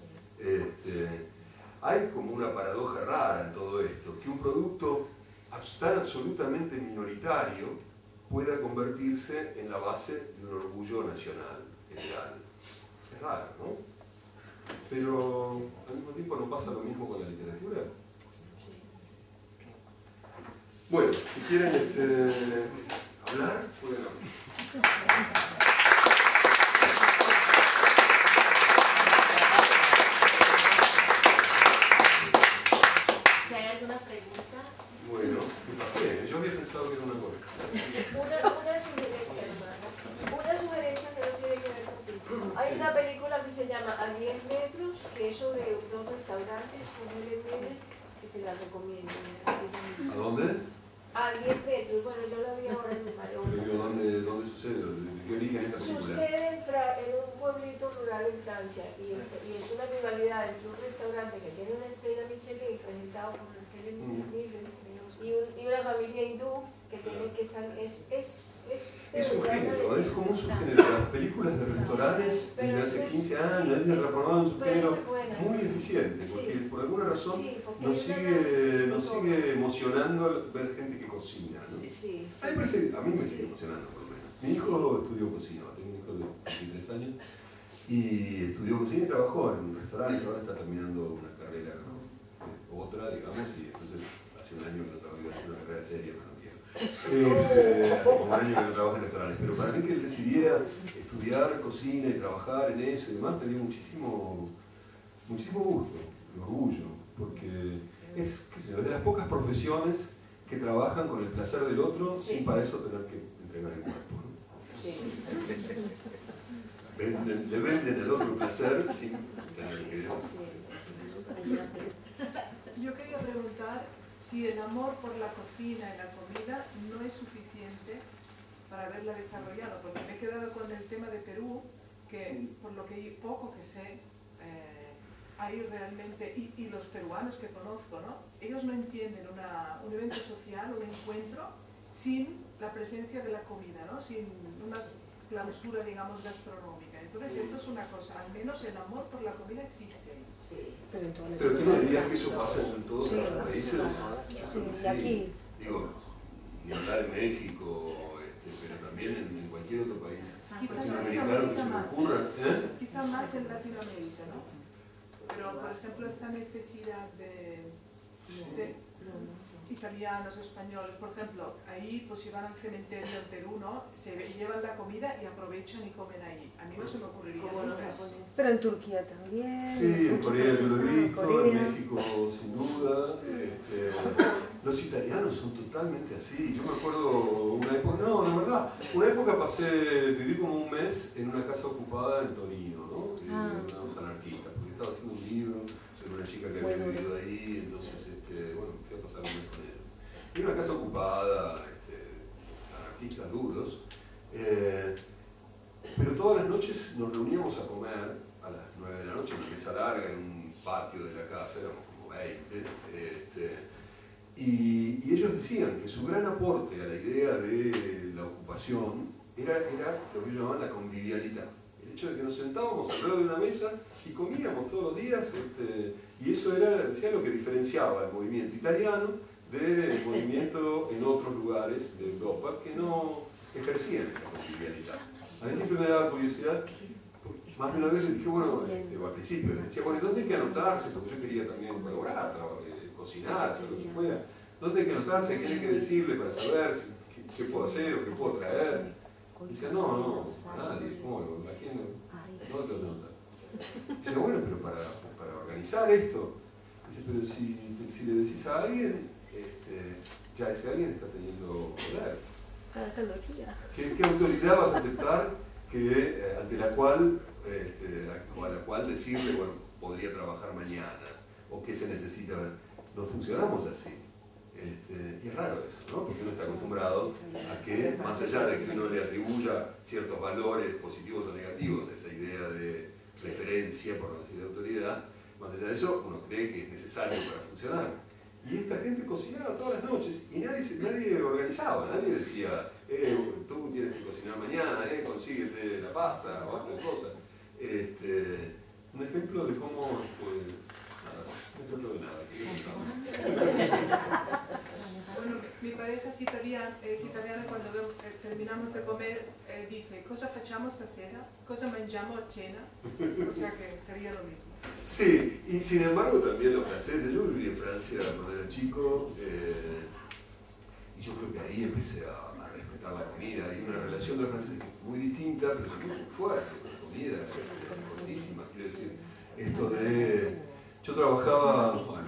Hay como una paradoja rara en todo esto, que un producto tan absolutamente minoritario pueda convertirse en la base de un orgullo nacional general. Es raro, ¿no? Pero al mismo tiempo no pasa lo mismo con la literatura. Bueno, si quieren hablar, pueden hablar. Si hay alguna pregunta. Bueno, ¿qué pasé? Yo había pensado que era una cosa. Una sugerencia que no tiene que ver contigo. Hay una película que se llama A 10 metros, que es sobre dos restaurantes con LTV, que se la recomiendo. ¿A dónde? A 10 metros, bueno, yo la vi ahora en Mario. ¿Dónde sucede? ¿De qué origen es la película? Sucede en un pueblito rural en Francia y es una rivalidad entre un restaurante que tiene una estrella Michelin presentado por Helen Mirren y una familia hindú que tiene que salir. Es un género, es como un subgénero. Las películas de restaurantes desde hace 15 años es transformado en un subgénero muy eficiente, porque por alguna razón nos sigue emocionando ver gente que cocina, ¿no? A mí me sigue emocionando, por lo menos. Mi hijo estudió cocina, tengo un hijo de 23 años, y estudió cocina y trabajó en restaurantes, ahora está terminando una carrera, ¿no? Otra, digamos, y entonces hace un año que no trabaja, iba a hacer una carrera seria, pero no quiero. Hace como un año que no trabaja en restaurantes, pero para mí que él decidiera estudiar cocina y trabajar en eso y demás, me dio muchísimo gusto y orgullo, porque es, qué sé yo, de las pocas profesiones que trabajan con el placer del otro sin para eso tener que entregar el cuerpo, ¿no? Sí. Le venden el otro placer sin tener que... Yo quería preguntar si el amor por la cocina y la comida no es suficiente para haberla desarrollado, porque me he quedado con el tema de Perú, que por lo que poco que sé, hay realmente, y los peruanos que conozco, ¿no? Ellos no entienden un evento social, un encuentro, sin la presencia de la comida, ¿no? Sin una clausura, digamos, gastronómica. Entonces, esto es una cosa, al menos el amor por la comida existe ahí. Sí. Pero tú no dirías que eso pasa en todos los países. Sí, aquí. Digo, ni hablar en México, pero también en cualquier otro país latinoamericano que se me ocurra. Quizá más en Latinoamérica, ¿no? Pero, por ejemplo, esta necesidad de italianos, españoles, por ejemplo, ahí pues si van al cementerio en Perú, ¿no? Se llevan la comida y aprovechan y comen ahí. A mí no se me ocurriría nunca. Pero en Turquía también. Sí, en Corea yo lo he visto, Corea. en México sin duda. Los italianos son totalmente así. Yo me acuerdo una época, no, de verdad, una época viví como un mes en una casa ocupada en Torino, ¿no? Unos anarquistas, porque estaba haciendo un libro sobre una chica que había vivido ahí, entonces, bueno, fui a pasar un mes con ella. Y una casa ocupada, anarquistas duros, pero todas las noches nos reuníamos a comer a las 9 de la noche en una mesa larga en un patio de la casa, éramos como 20, y ellos decían que su gran aporte a la idea de la ocupación era lo que ellos llamaban la convivialidad. El hecho de que nos sentábamos alrededor de una mesa y comíamos todos los días, y eso era, decía, lo que diferenciaba el movimiento italiano del movimiento en otros lugares de Europa que no ejercían esa convivialidad. A mí siempre me daba curiosidad, más de una vez le dije, bueno, al principio le decía, bueno, ¿dónde hay que anotarse? Porque yo quería también colaborar, cocinar, hacer lo que fuera. ¿Dónde hay que anotarse? ¿Qué hay que decirle para saber qué puedo hacer o qué puedo traer? Y decía, no, a nadie. ¿Cómo? ¿A quién no te anotas? Dice, bueno, pero pasar esto. Dice, pero si le decís a alguien, ya ese alguien está teniendo poder. ¿Qué autoridad vas a aceptar ante la cual, o a la cual decirle, bueno, podría trabajar mañana, o qué se necesita? No funcionamos así. Y es raro eso, ¿no? Porque uno está acostumbrado a que, más allá de que uno le atribuya ciertos valores positivos o negativos, esa idea de referencia, por no decir de autoridad, más allá de eso, uno cree que es necesario para funcionar. Y esta gente cocinaba todas las noches y nadie organizaba, nadie decía, tú tienes que cocinar mañana, consíguete la pasta o esta cosa. Un ejemplo de cómo, un ejemplo de nada. Bueno, mi pareja es italiana cuando terminamos de comer, dice, cosa facciamo stasera, cosa mangiamo a cena, o sea que sería lo mismo. Sí, y sin embargo también los franceses, yo viví en Francia cuando era chico, y yo creo que ahí empecé a respetar la comida. Hay una relación de los franceses muy distinta, pero también muy fuerte con la comida, fuertísima. Quiero decir, esto de... Yo trabajaba... Bueno,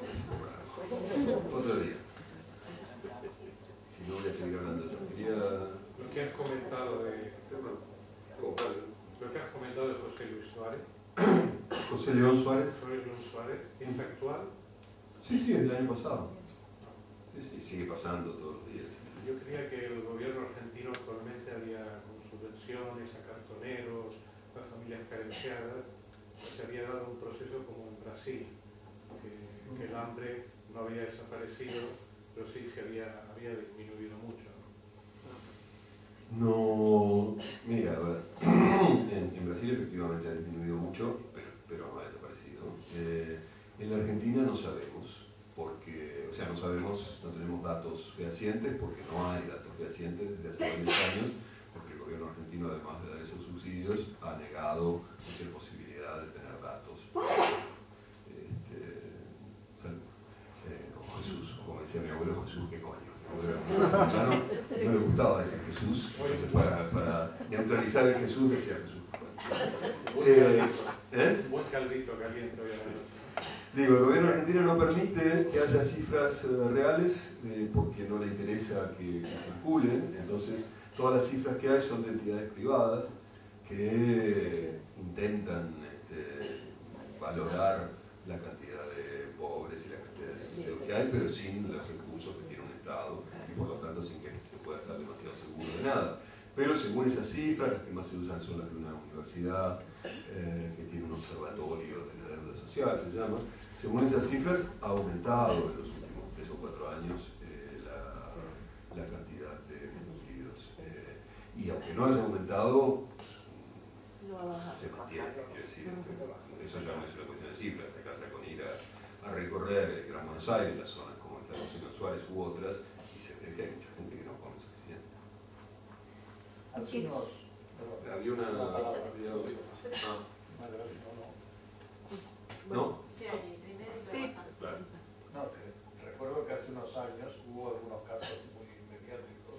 otro día. Si no voy a seguir hablando yo. Quería... Lo que has comentado de... Lo que has comentado de José Luis Suárez. José León Suárez. José León Suárez, ¿es actual? Sí, es del año pasado. Sí, sigue pasando todos los días. Yo creía que el gobierno argentino actualmente había, con subvenciones a cartoneros, a familias carenciadas, se había dado un proceso como en Brasil, que el hambre no había desaparecido, pero sí se había disminuido mucho. No, mira, a ver, en Brasil efectivamente ha disminuido mucho, pero no ha desaparecido. En la Argentina no sabemos, porque, o sea, no tenemos datos fehacientes, porque no hay datos fehacientes desde hace varios años, porque el gobierno argentino, además de dar esos subsidios, ha negado cualquier posibilidad de tener datos. Jesús, como decía mi abuelo, Jesús, ¿qué coño? No le gustaba decir Jesús, para neutralizar el Jesús decía Jesús. Buen caldito caliente, obviamente. Digo, el gobierno argentino no permite que haya cifras reales porque no le interesa que circulen, entonces todas las cifras que hay son de entidades privadas que intentan valorar la cantidad de pobres y la cantidad de empleo que hay, pero sin los recursos que tiene un Estado y por lo tanto sin que se pueda estar demasiado seguro de nada. Pero según esas cifras, las que más se usan son las de una universidad que tiene un observatorio de la deuda social, se llama. Según esas cifras, ha aumentado en los últimos 3 o 4 años la cantidad de desnutridos. Y aunque no haya aumentado, se mantiene. Quiero decir, eso ya no es una cuestión de cifras, se alcanza con ir a recorrer el Gran Buenos Aires, las zonas como esta de José Suárez u otras, y se ve que hay mucha gente que no come suficiente. Había una... ¿No? Sí, allí, primero y Sí. Claro. No, recuerdo que hace unos años hubo algunos casos muy mediáticos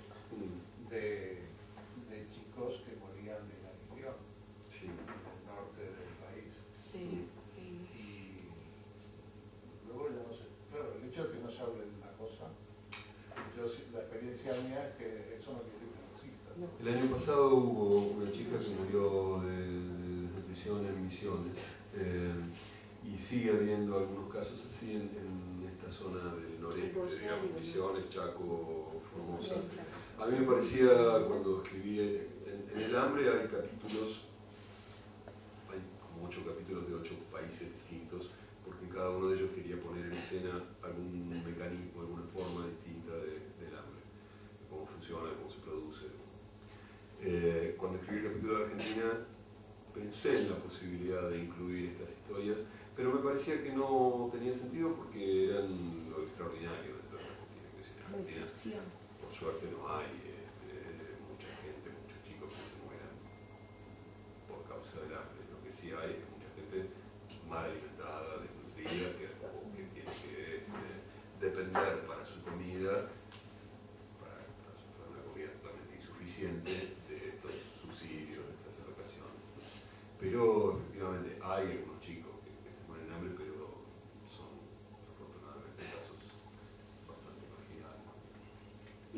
de chicos que morían de inanición Sí. en el norte del país. Sí. Y luego ya no sé, claro, el hecho de que no se hable de una cosa, la experiencia mía es que eso no quiere decir que no exista. El año pasado hubo una chica que murió de desnutrición en Misiones y sigue habiendo algunos casos así en esta zona del noreste, digamos, Misiones, Chaco, Formosa. A mí me parecía, cuando escribí en El hambre, hay capítulos, hay como 8 capítulos de 8 países distintos, porque cada uno de ellos quería poner en escena algún mecanismo, alguna forma distinta del hambre, de cómo funciona, de cómo se produce. Cuando escribí el capítulo de Argentina, pensé en la posibilidad de incluir estas historias, pero me parecía que no tenía sentido porque eran lo extraordinario dentro de la Argentina. En Argentina, por suerte, no hay mucha gente, muchos chicos que se mueran por causa del hambre. Lo que sí hay es mucha gente mal alimentada, desnutrida, que tiene que depender para su comida, para una comida totalmente insuficiente, de estos subsidios, de estas alocaciones. Pero efectivamente hay algunos chicos que se mueren de hambre, pero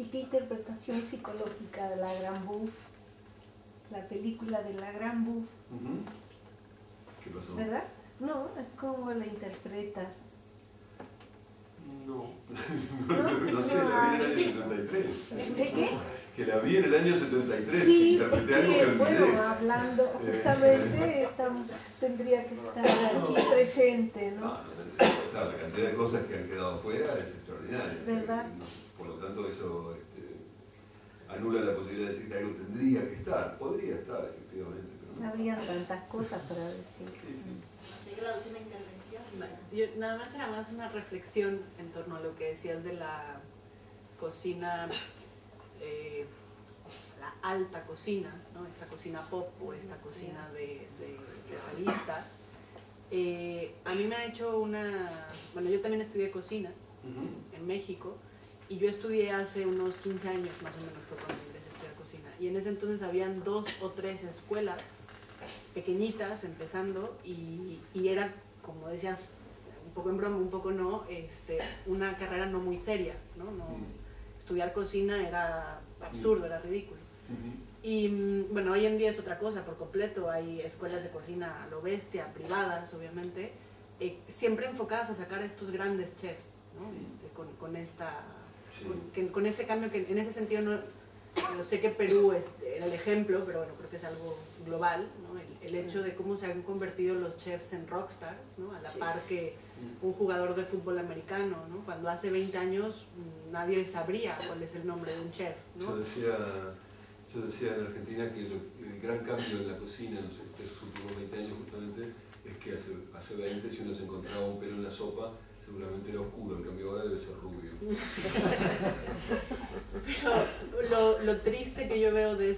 ¿Y qué interpretación psicológica de La Gran Bouffe? La película de La Gran Bouffe. ¿Qué pasó? ¿Verdad? No, ¿cómo la interpretas? No, no sé, la vi en el año 73. ¿De qué? Que la vi en el año 73, Sí, interpreté algo que porque, olvidé. bueno, hablando justamente, tendría que estar aquí presente, ¿no? No tendría que estar. La cantidad de cosas que han quedado fuera es extraordinaria. ¿Verdad? Por lo tanto, eso anula la posibilidad de decir que algo tendría que estar. Podría estar, efectivamente. Pero no. Habrían tantas cosas para decir. Sí, sí. Sigue la última intervención. Yo, nada más era más una reflexión en torno a lo que decías de la cocina, la alta cocina, ¿no? Esta cocina pop o esta cocina de revista. A mí me ha hecho bueno, yo también estudié cocina en México y yo estudié hace unos 15 años más o menos fue cuando empecé a estudiar cocina y en ese entonces habían 2 o 3 escuelas pequeñitas empezando y era, como decías, un poco en broma, un poco no, una carrera no muy seria, ¿no? Estudiar cocina era absurdo, era ridículo. Y bueno, hoy en día es otra cosa por completo, hay escuelas de cocina a lo bestia, privadas obviamente, siempre enfocadas a sacar a estos grandes chefs, ¿no? Con este cambio que en ese sentido no sé que Perú era el ejemplo, pero bueno, creo que es algo global, ¿no? El hecho de cómo se han convertido los chefs en rockstars, ¿no? A la par que un jugador de fútbol americano, ¿no? Cuando hace 20 años nadie sabría cuál es el nombre de un chef, ¿no? Yo decía en Argentina que el gran cambio en la cocina en estos últimos 20 años justamente es que hace 20 si uno se encontraba un pelo en la sopa seguramente era oscuro, en cambio ahora debe ser rubio. Pero lo triste que yo veo de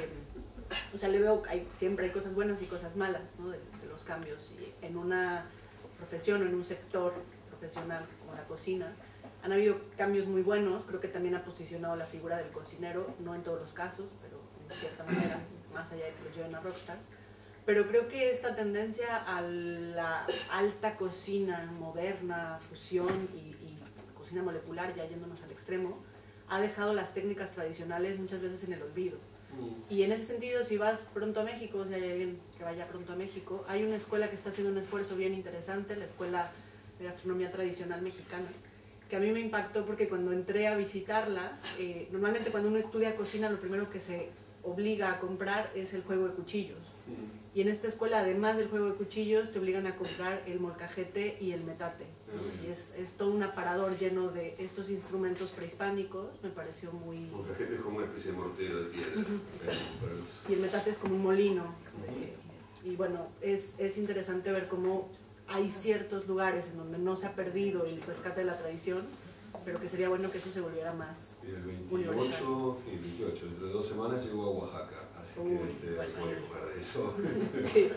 o sea, le veo, siempre hay cosas buenas y cosas malas, ¿no? de los cambios. Y en una profesión o en un sector profesional como la cocina, han habido cambios muy buenos, creo que también ha posicionado la figura del cocinero, no en todos los casos, pero en cierta manera, más allá de que lo lleven a rockstar. Pero creo que esta tendencia a la alta cocina moderna, fusión y cocina molecular, ya yéndonos al extremo, ha dejado las técnicas tradicionales muchas veces en el olvido. Y en ese sentido, si vas pronto a México, si hay alguien que vaya pronto a México, hay una escuela que está haciendo un esfuerzo bien interesante, la Escuela de Gastronomía Tradicional Mexicana, que a mí me impactó porque cuando entré a visitarla, normalmente cuando uno estudia cocina lo primero que se obliga a comprar es el juego de cuchillos. Y en esta escuela, además del juego de cuchillos, te obligan a comprar el molcajete y el metate. Y es todo un aparador lleno de estos instrumentos prehispánicos, me pareció muy... El molcajete es como una especie de mortero de piedra. Y el metate es como un molino. Y bueno, es interesante ver cómo hay ciertos lugares en donde no se ha perdido el rescate de la tradición, pero que sería bueno que eso se volviera más universal. El 28, dentro de 2 semanas llego a Oaxaca, así que voy a comer de eso sí.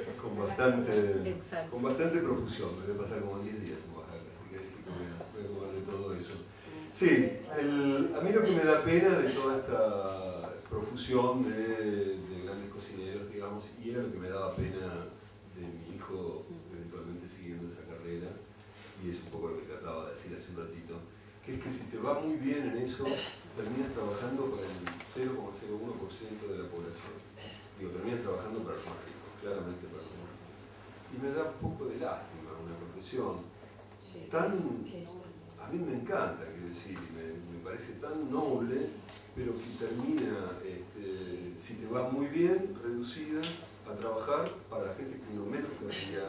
con bastante profusión. Me voy a pasar como 10 días en Oaxaca, así que sí que voy a comer de todo eso. Sí, a mí lo que me da pena de toda esta profusión de grandes cocineros, digamos, y era lo que me daba pena de mi hijo eventualmente siguiendo esa carrera, y es un poco lo que trataba de decir hace un ratito, que es que si te va muy bien en eso, terminas trabajando para el 0,01% de la población. Digo, terminas trabajando para los más ricos, claramente para los más ricos. Y me da un poco de lástima una profesión tan... A mí me encanta, quiero decir, me parece tan noble, pero que termina, si te va muy bien, reducida a trabajar para la gente que no menos debería.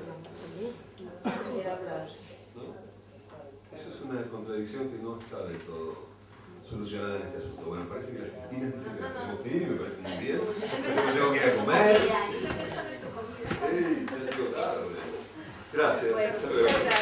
¿No? Eso es una contradicción que no está del todo solucionada en este asunto. Bueno, parece que las Cristinas dicen que las tenemos que ir y me parece muy bien. Yo tengo que ir a comer. Sí, ya llego tarde. Gracias. Hasta luego.